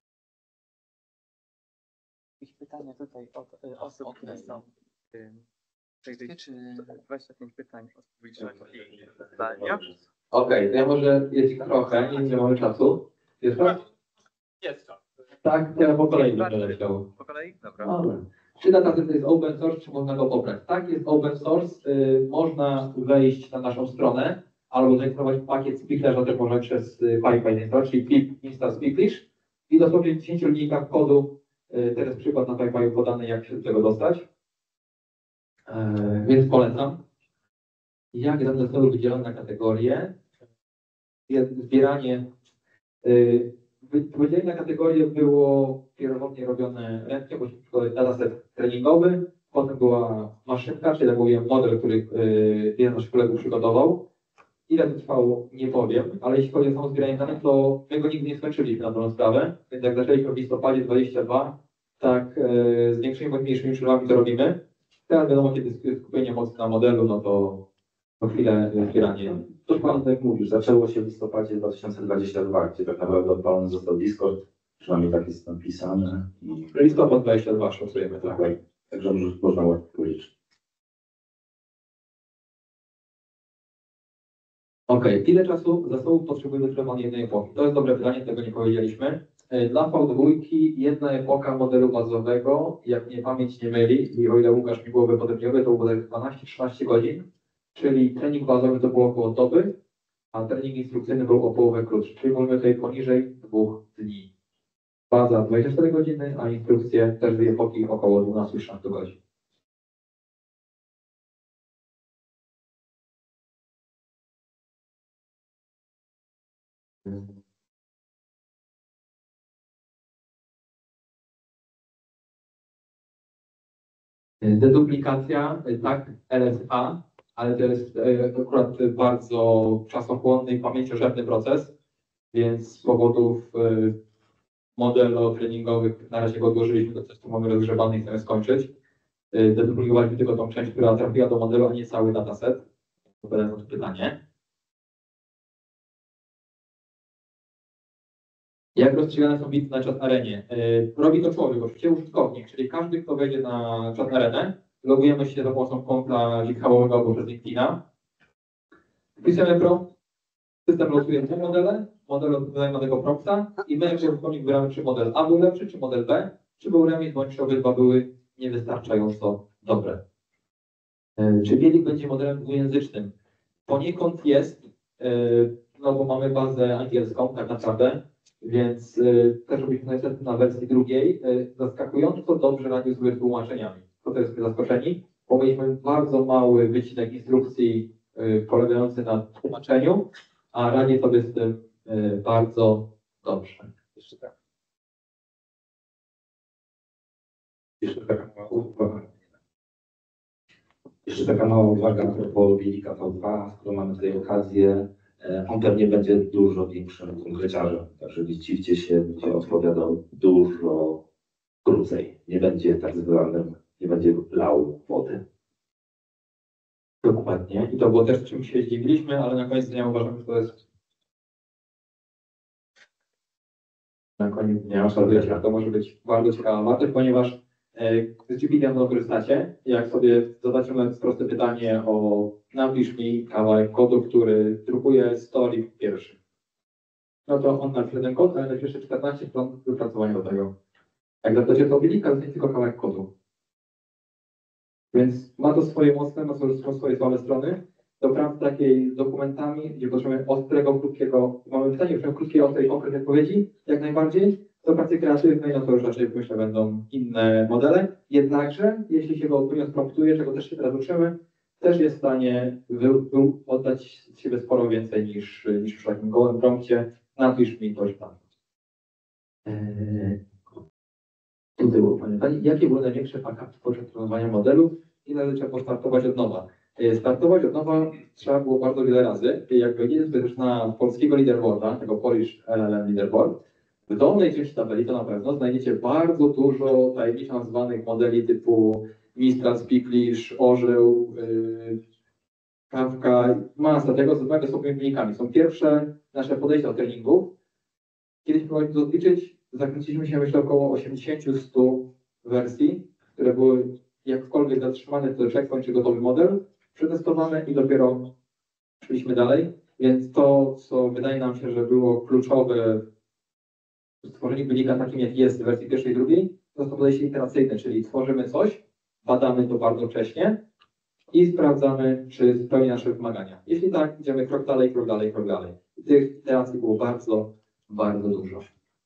Jakieś pytania tutaj od osób, które są czy 25 pytań od publiczności zdalnie. Okej, to ja może jest ich trochę, nie mamy czasu. Jest to? jest to. Tak, ja po kolei będę leciał. Po kolei? Dobra. Dobra. Czy dataset jest open source, czy można go pobrać? Tak, jest open source. Można wejść na naszą stronę albo zainstalować pakiet Spicklerza, też można przez Pipeline instalować, czyli pip install Spicklish i dosłownie w 10 linijkach kodu, teraz przykład na Pipeline podany, jak się do tego dostać. Więc polecam. Jak dane zostały wydzielone na kategorie? Zbieranie Wydzielenie na kategorie było pierwotnie robione ręcznie, bo to jest dataset treningowy, Potem była maszynka, czyli jak mówiłem, model, który jeden z naszych kolegów przygotował. Ile to trwało, nie powiem, ale jeśli chodzi o samo zbieranie danych, to my go nigdy nie skończyliśmy na dobrą sprawę. Więc jak zaczęliśmy w listopadzie 22, tak z większymi bądź mniejszymi przerwami to robimy. Teraz wiadomo, kiedy jest skupienie mocno na modelu, no to chwilę zbieranie. To pan tak mówisz, zaczęło się w listopadzie 2022, gdzie tak naprawdę odpalony został Discord, przynajmniej tak jest napisane. I Listopad 22 szacujemy, tak. Także można łatwo powiedzieć. Okej, ile czasu zasobów potrzebujemy do trwania jednej epoki? To jest dobre pytanie, tego nie powiedzieliśmy. Dla V2 jedna epoka modelu bazowego, jak mnie pamięć nie myli, i o ile Łukasz mi głowy podręczniowy, to było 12-13 godzin, czyli trening bazowy to było około doby, a trening instrukcyjny był o połowę krótszy, czyli mówimy tutaj poniżej 2 dni. Baza 24 godziny, a instrukcje też dwie epoki około 12-13 godzin. Deduplikacja, tak, LSA, ale to jest akurat bardzo czasochłonny i pamięciożerny proces, więc z powodów treningowych na razie go odłożyliśmy do testu, mamy rozgrzebany i chcemy skończyć. Deduplikowaliśmy tylko tą część, która trafiła do modelu, a nie cały dataset. Odpowiadam na to pytanie. Jak rozstrzygane są bity na czat arenie? Robi to człowiek, oczywiście użytkownik, czyli każdy, kto wejdzie na czat arenę, logujemy się za pomocą konta GitHubowego albo przez LinkedIna. Wpisujemy prompt, system losuje dwa modele, model odpowiadają na tego prompta i my jako użytkownik wybieramy, czy model A był lepszy, czy model B, czy był remis, bądź czy obydwa były niewystarczająco dobre. Czy Bielik będzie modelem dwujęzycznym? Poniekąd jest, no bo mamy bazę angielską tak naprawdę, więc też robiliśmy niestety na wersji drugiej. Zaskakująco dobrze radzi sobie z tłumaczeniami. To jest zaskoczeni, bo mieliśmy bardzo mały wycinek instrukcji polegający na tłumaczeniu, a radzi sobie z tym bardzo dobrze. Jeszcze taka mała uwaga a propos Bielika V2, skoro mamy tutaj okazję. On pewnie będzie dużo większym konkreciarzem, także nie dziwcie się, będzie odpowiadał dużo krócej. Nie będzie tak zwanym, nie będzie lał wody. Dokładnie. I to było też, czym się zdziwiliśmy, ale na koniec dnia uważam, że to jest... Na koniec dnia to może być bardzo ciekawa wartość, ponieważ z GPT korzystacie. Jak sobie zadacie nawet proste pytanie o napisz mi kawałek kodu, który drukuje story pierwszy. No to on napisze ten kod, ale napisze 14 stron wypracowania do tego. Jak zapytacie to Bielika, to jest tylko kawałek kodu. Więc ma to swoje mocne, ma to swoje słabe strony. Do pracy takiej z dokumentami, gdzie potrzebujemy ostrego, krótkiego, mamy pytanie, potrzebujemy krótkiej, ostrej, okres odpowiedzi, jak najbardziej. Do pracy kreatywnej, no to już raczej myślę będą inne modele. Jednakże, jeśli się go odpowiednio spromptuje, czego też się teraz uczymy, też jest w stanie oddać z siebie sporo więcej niż w takim gołym prompcie. Napisz mi coś tam. Tutaj było pytanie, jakie były największe fakapy podczas trenowania modelu i należy trzeba postartować od nowa. Startować od nowa trzeba było bardzo wiele razy. Jak wejdziecie sobie też na polskiego leaderboarda, tego Polish LLM Leaderboard, w dolnej części tabeli to na pewno znajdziecie bardzo dużo tajemniczo nazwanych modeli typu Mistral, Spicklish, Orzeł, Kafka, masa tego, co z swoimi wynikami. Są pierwsze nasze podejścia do treningów. Kiedyś próbowaliśmy to odliczyć, zakręciliśmy się myślę około 80-100 wersji, które były jakkolwiek zatrzymane, to checkpoint czy gotowy model, przetestowane i dopiero szliśmy dalej. Więc to, co wydaje nam się, że było kluczowe w stworzeniu wynika takim, jak jest w wersji pierwszej i drugiej, to jest to podejście iteracyjne, czyli tworzymy coś, badamy to bardzo wcześnie i sprawdzamy, czy spełni nasze wymagania. Jeśli tak, idziemy krok dalej, krok dalej, krok dalej. I tych iteracji było bardzo, bardzo dużo.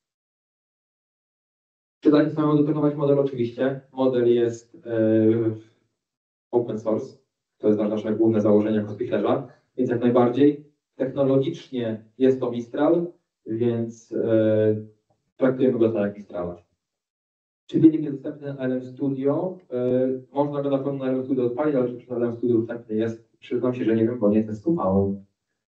Czy da się samemu dopilnować model? Oczywiście. Model jest open source. To jest nasze główne założenie jako Spichlerza, więc jak najbardziej. Technologicznie jest to Mistral, więc traktujemy go tak jak Mistrala. Czy filmik jest dostępny na LM Studio? Można go na pewno na LM Studio odpalić, ale czy na LM Studio dostępny jest? Przyznam się, że nie wiem, bo nie testowałem.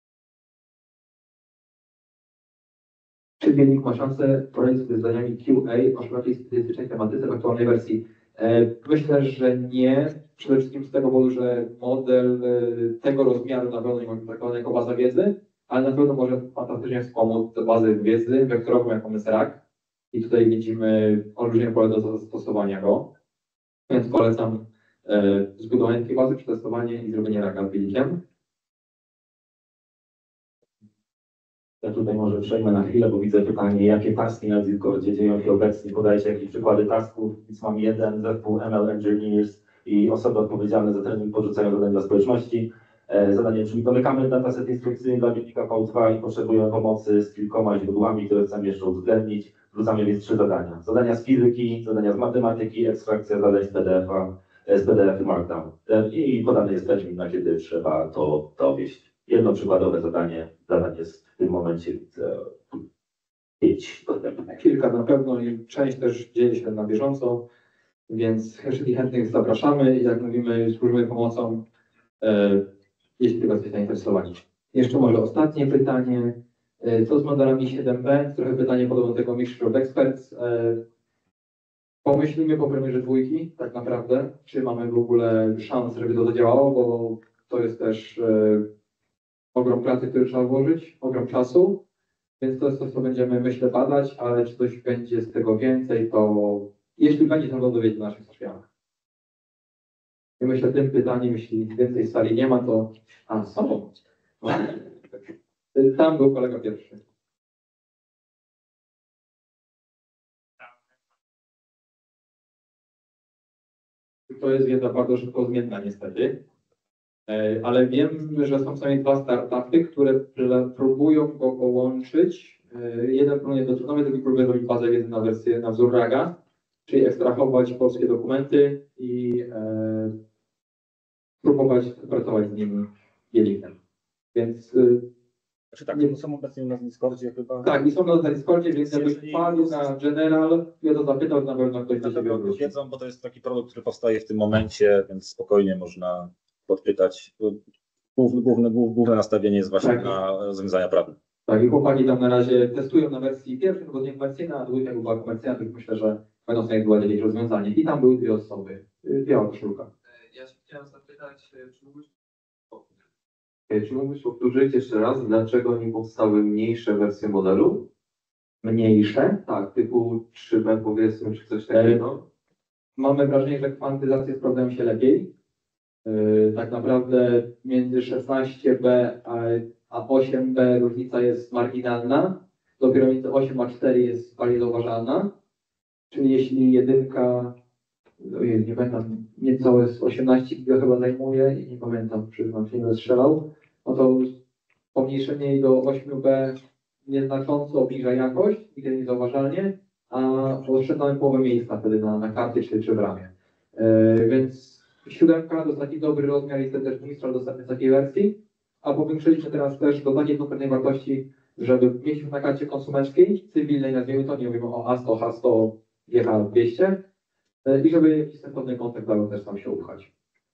Czy dziennik ma szansę poradzić sobie z zadaniami QA o szerokiej statystycznej tematyce w aktualnej wersji? Myślę, że nie. Przede wszystkim z tego powodu, że model tego rozmiaru na pewno nie może być traktowany jako baza wiedzy, ale na pewno może fantastycznie wspomóc do bazy wiedzy wektorową, jaką jest RAG. I tutaj widzimy olbrzymie pole do zastosowania go. Więc polecam zbudowanie takiej bazy, przetestowanie i zrobienie RAGa z wynikiem. Ja tutaj może przejmę na chwilę, bo widzę pytanie, jakie taski na Discordzie dzieją się obecnie. Podajcie jakieś przykłady tasków. Więc mam jeden zespół ML Engineers i osoby odpowiedzialne za trening porzucają zadań dla społeczności. Zadanie brzmi: domykamy dataset instrukcyjny dla silnika V2 i potrzebujemy pomocy z kilkoma źródłami, które chcemy jeszcze uwzględnić. Wrzucamy więc 3 zadania. Zadania z fizyki, zadania z matematyki, ekstrakcja zadań z PDF-a, z PDF Markdown. I podany jest termin, na kiedy trzeba to dowieść. Jedno przykładowe zadanie jest w tym momencie 5 dostępne. Kilka na pewno i część też dzieje się na bieżąco, więc jeżeli chętnych zapraszamy i jak mówimy, służymy pomocą, jeśli tylko jesteście zainteresowani. Jeszcze może ostatnie pytanie. Co z modelami 7B? Trochę pytanie podobne do tego Mixture of Experts. Pomyślimy po premierze 2, tak naprawdę, czy mamy w ogóle szansę, żeby to zadziałało, bo to jest też ogrom pracy, który trzeba włożyć, ogrom czasu, więc to jest to, co będziemy, myślę, badać, ale czy coś będzie z tego więcej, to jeśli będzie, to dowiedzieć na naszych socialach. I myślę, tym pytaniem, jeśli więcej sali nie ma, to... A, są! Tam był kolega pierwszy. To jest wiedza bardzo szybko zmienna niestety, ale wiem, że są przynajmniej 2 startupy, które próbują go połączyć. Jeden próbuje do Trudnowy, drugi próbuje robić bazę wiedzy na wersję na wzór RAGa, czyli ekstrahować polskie dokumenty i próbować pracować z nimi dziennikiem. Więc Czy tak, to są obecnie u nas w Discordzie chyba? tak, i są na Discordzie, więc jakbyś Jeżeli wpadł jest- na General, ja to zapytał, na pewno ktoś do Na ciebie pewno odwróci. wiedzą, bo to jest taki produkt, który powstaje w tym momencie, więc spokojnie można podpytać. Główne nastawienie jest właśnie Tak. na rozwiązania prawne. Tak, i chłopaki tam na razie testują na wersji pierwszej, bo nie komercyjna, a dwójka była komercyjna, więc myślę, że będą w stanie zbudować jakieś rozwiązanie. I tam były 2 osoby, biała koszulka. Ja się chciałem zapytać, czy mógłbyś... Czy mógłbyś powtórzyć jeszcze raz, dlaczego nie powstały mniejsze wersje modelu? Mniejsze. Tak, typu 3B powiedzmy, czy coś takiego? Mamy wrażenie, że kwantyzacje sprawdzają się lepiej. Tak naprawdę między 16B a 8B różnica jest marginalna. Dopiero między 8 a 4 jest bardziej zauważalna. Czyli jeśli jedynka, nie pamiętam, niecałe 18 GB chyba zajmuje i nie pamiętam, przyznam się, nie będę strzelał, no to pomniejszenie jej do 8B nieznacząco obniża jakość, nigdy niezauważalnie, a oszczędzamy połowę miejsca wtedy na karty czy w ramie. Więc 7 to jest taki dobry rozmiar i też mistrz dostępny w takiej wersji, a powiększyliśmy teraz też do takiej konkretnej wartości, żeby mieścić na karcie konsumenckiej, cywilnej, nazwijmy to, nie mówimy o A100, H100, GH200 i żeby jakiś sensowny kontekst dał też tam się upchać.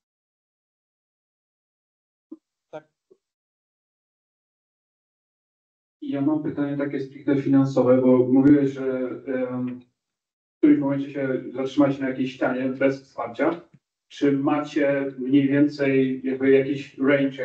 Ja mam pytanie takie stricte finansowe, bo mówiłeś, że w którymś momencie się zatrzymać na jakiejś ścianie bez wsparcia. Czy macie mniej więcej jakby jakiś range,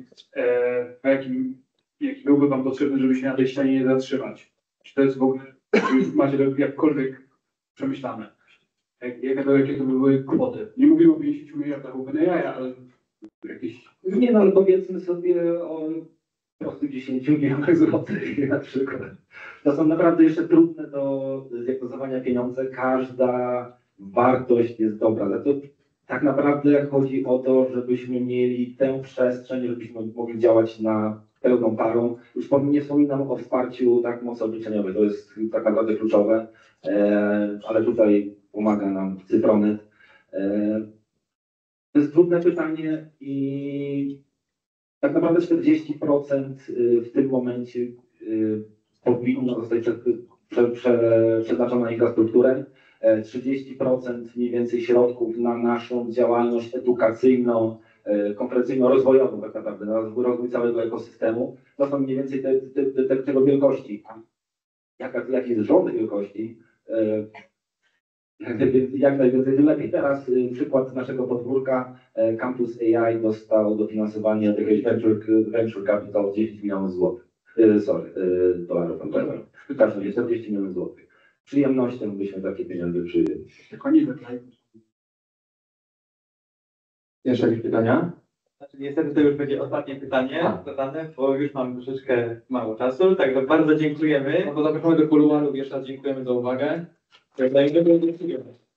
jaki byłby Wam potrzebny, żeby się na tej ścianie nie zatrzymać? Czy to jest w ogóle, czy już macie to jakkolwiek przemyślane? Jakie to by były kwoty? Nie mówimy o 50 miliardach OpenAI, ale jakieś... Nie no, ale powiedzmy sobie o po prostu 10 milionach złotych na przykład. To są naprawdę jeszcze trudne do zdiagnozowania pieniądze. Każda wartość jest dobra. Ale to tak naprawdę chodzi o to, żebyśmy mieli tę przestrzeń, żebyśmy mogli działać na pełną parą. Już nie wspominam o wsparciu tak mocno obliczeniowym. To jest tak naprawdę kluczowe, ale tutaj pomaga nam Cyfronet. To jest trudne pytanie i tak naprawdę 40% w tym momencie powinno zostać przeznaczone na infrastrukturę. 30% mniej więcej środków na naszą działalność edukacyjną, konferencyjno-rozwojową tak naprawdę, na rozwój całego ekosystemu. To są mniej więcej tego wielkości. Jaki jest rząd wielkości? Jak najwięcej, tym lepiej. Teraz przykład z naszego podwórka. Campus AI dostał dofinansowanie od jakiegoś venture capital 10 milionów złotych. Dolarów. W każdym razie 40 milionów złotych. Przyjemnością byśmy takie pieniądze przyjęli. Tylko nie wydaje. Jeszcze jakieś pytania? Znaczy, niestety to już będzie ostatnie pytanie zadane, bo już mamy troszeczkę mało czasu, także bardzo dziękujemy. No to zapraszamy do kuluarów, jeszcze raz dziękujemy za uwagę.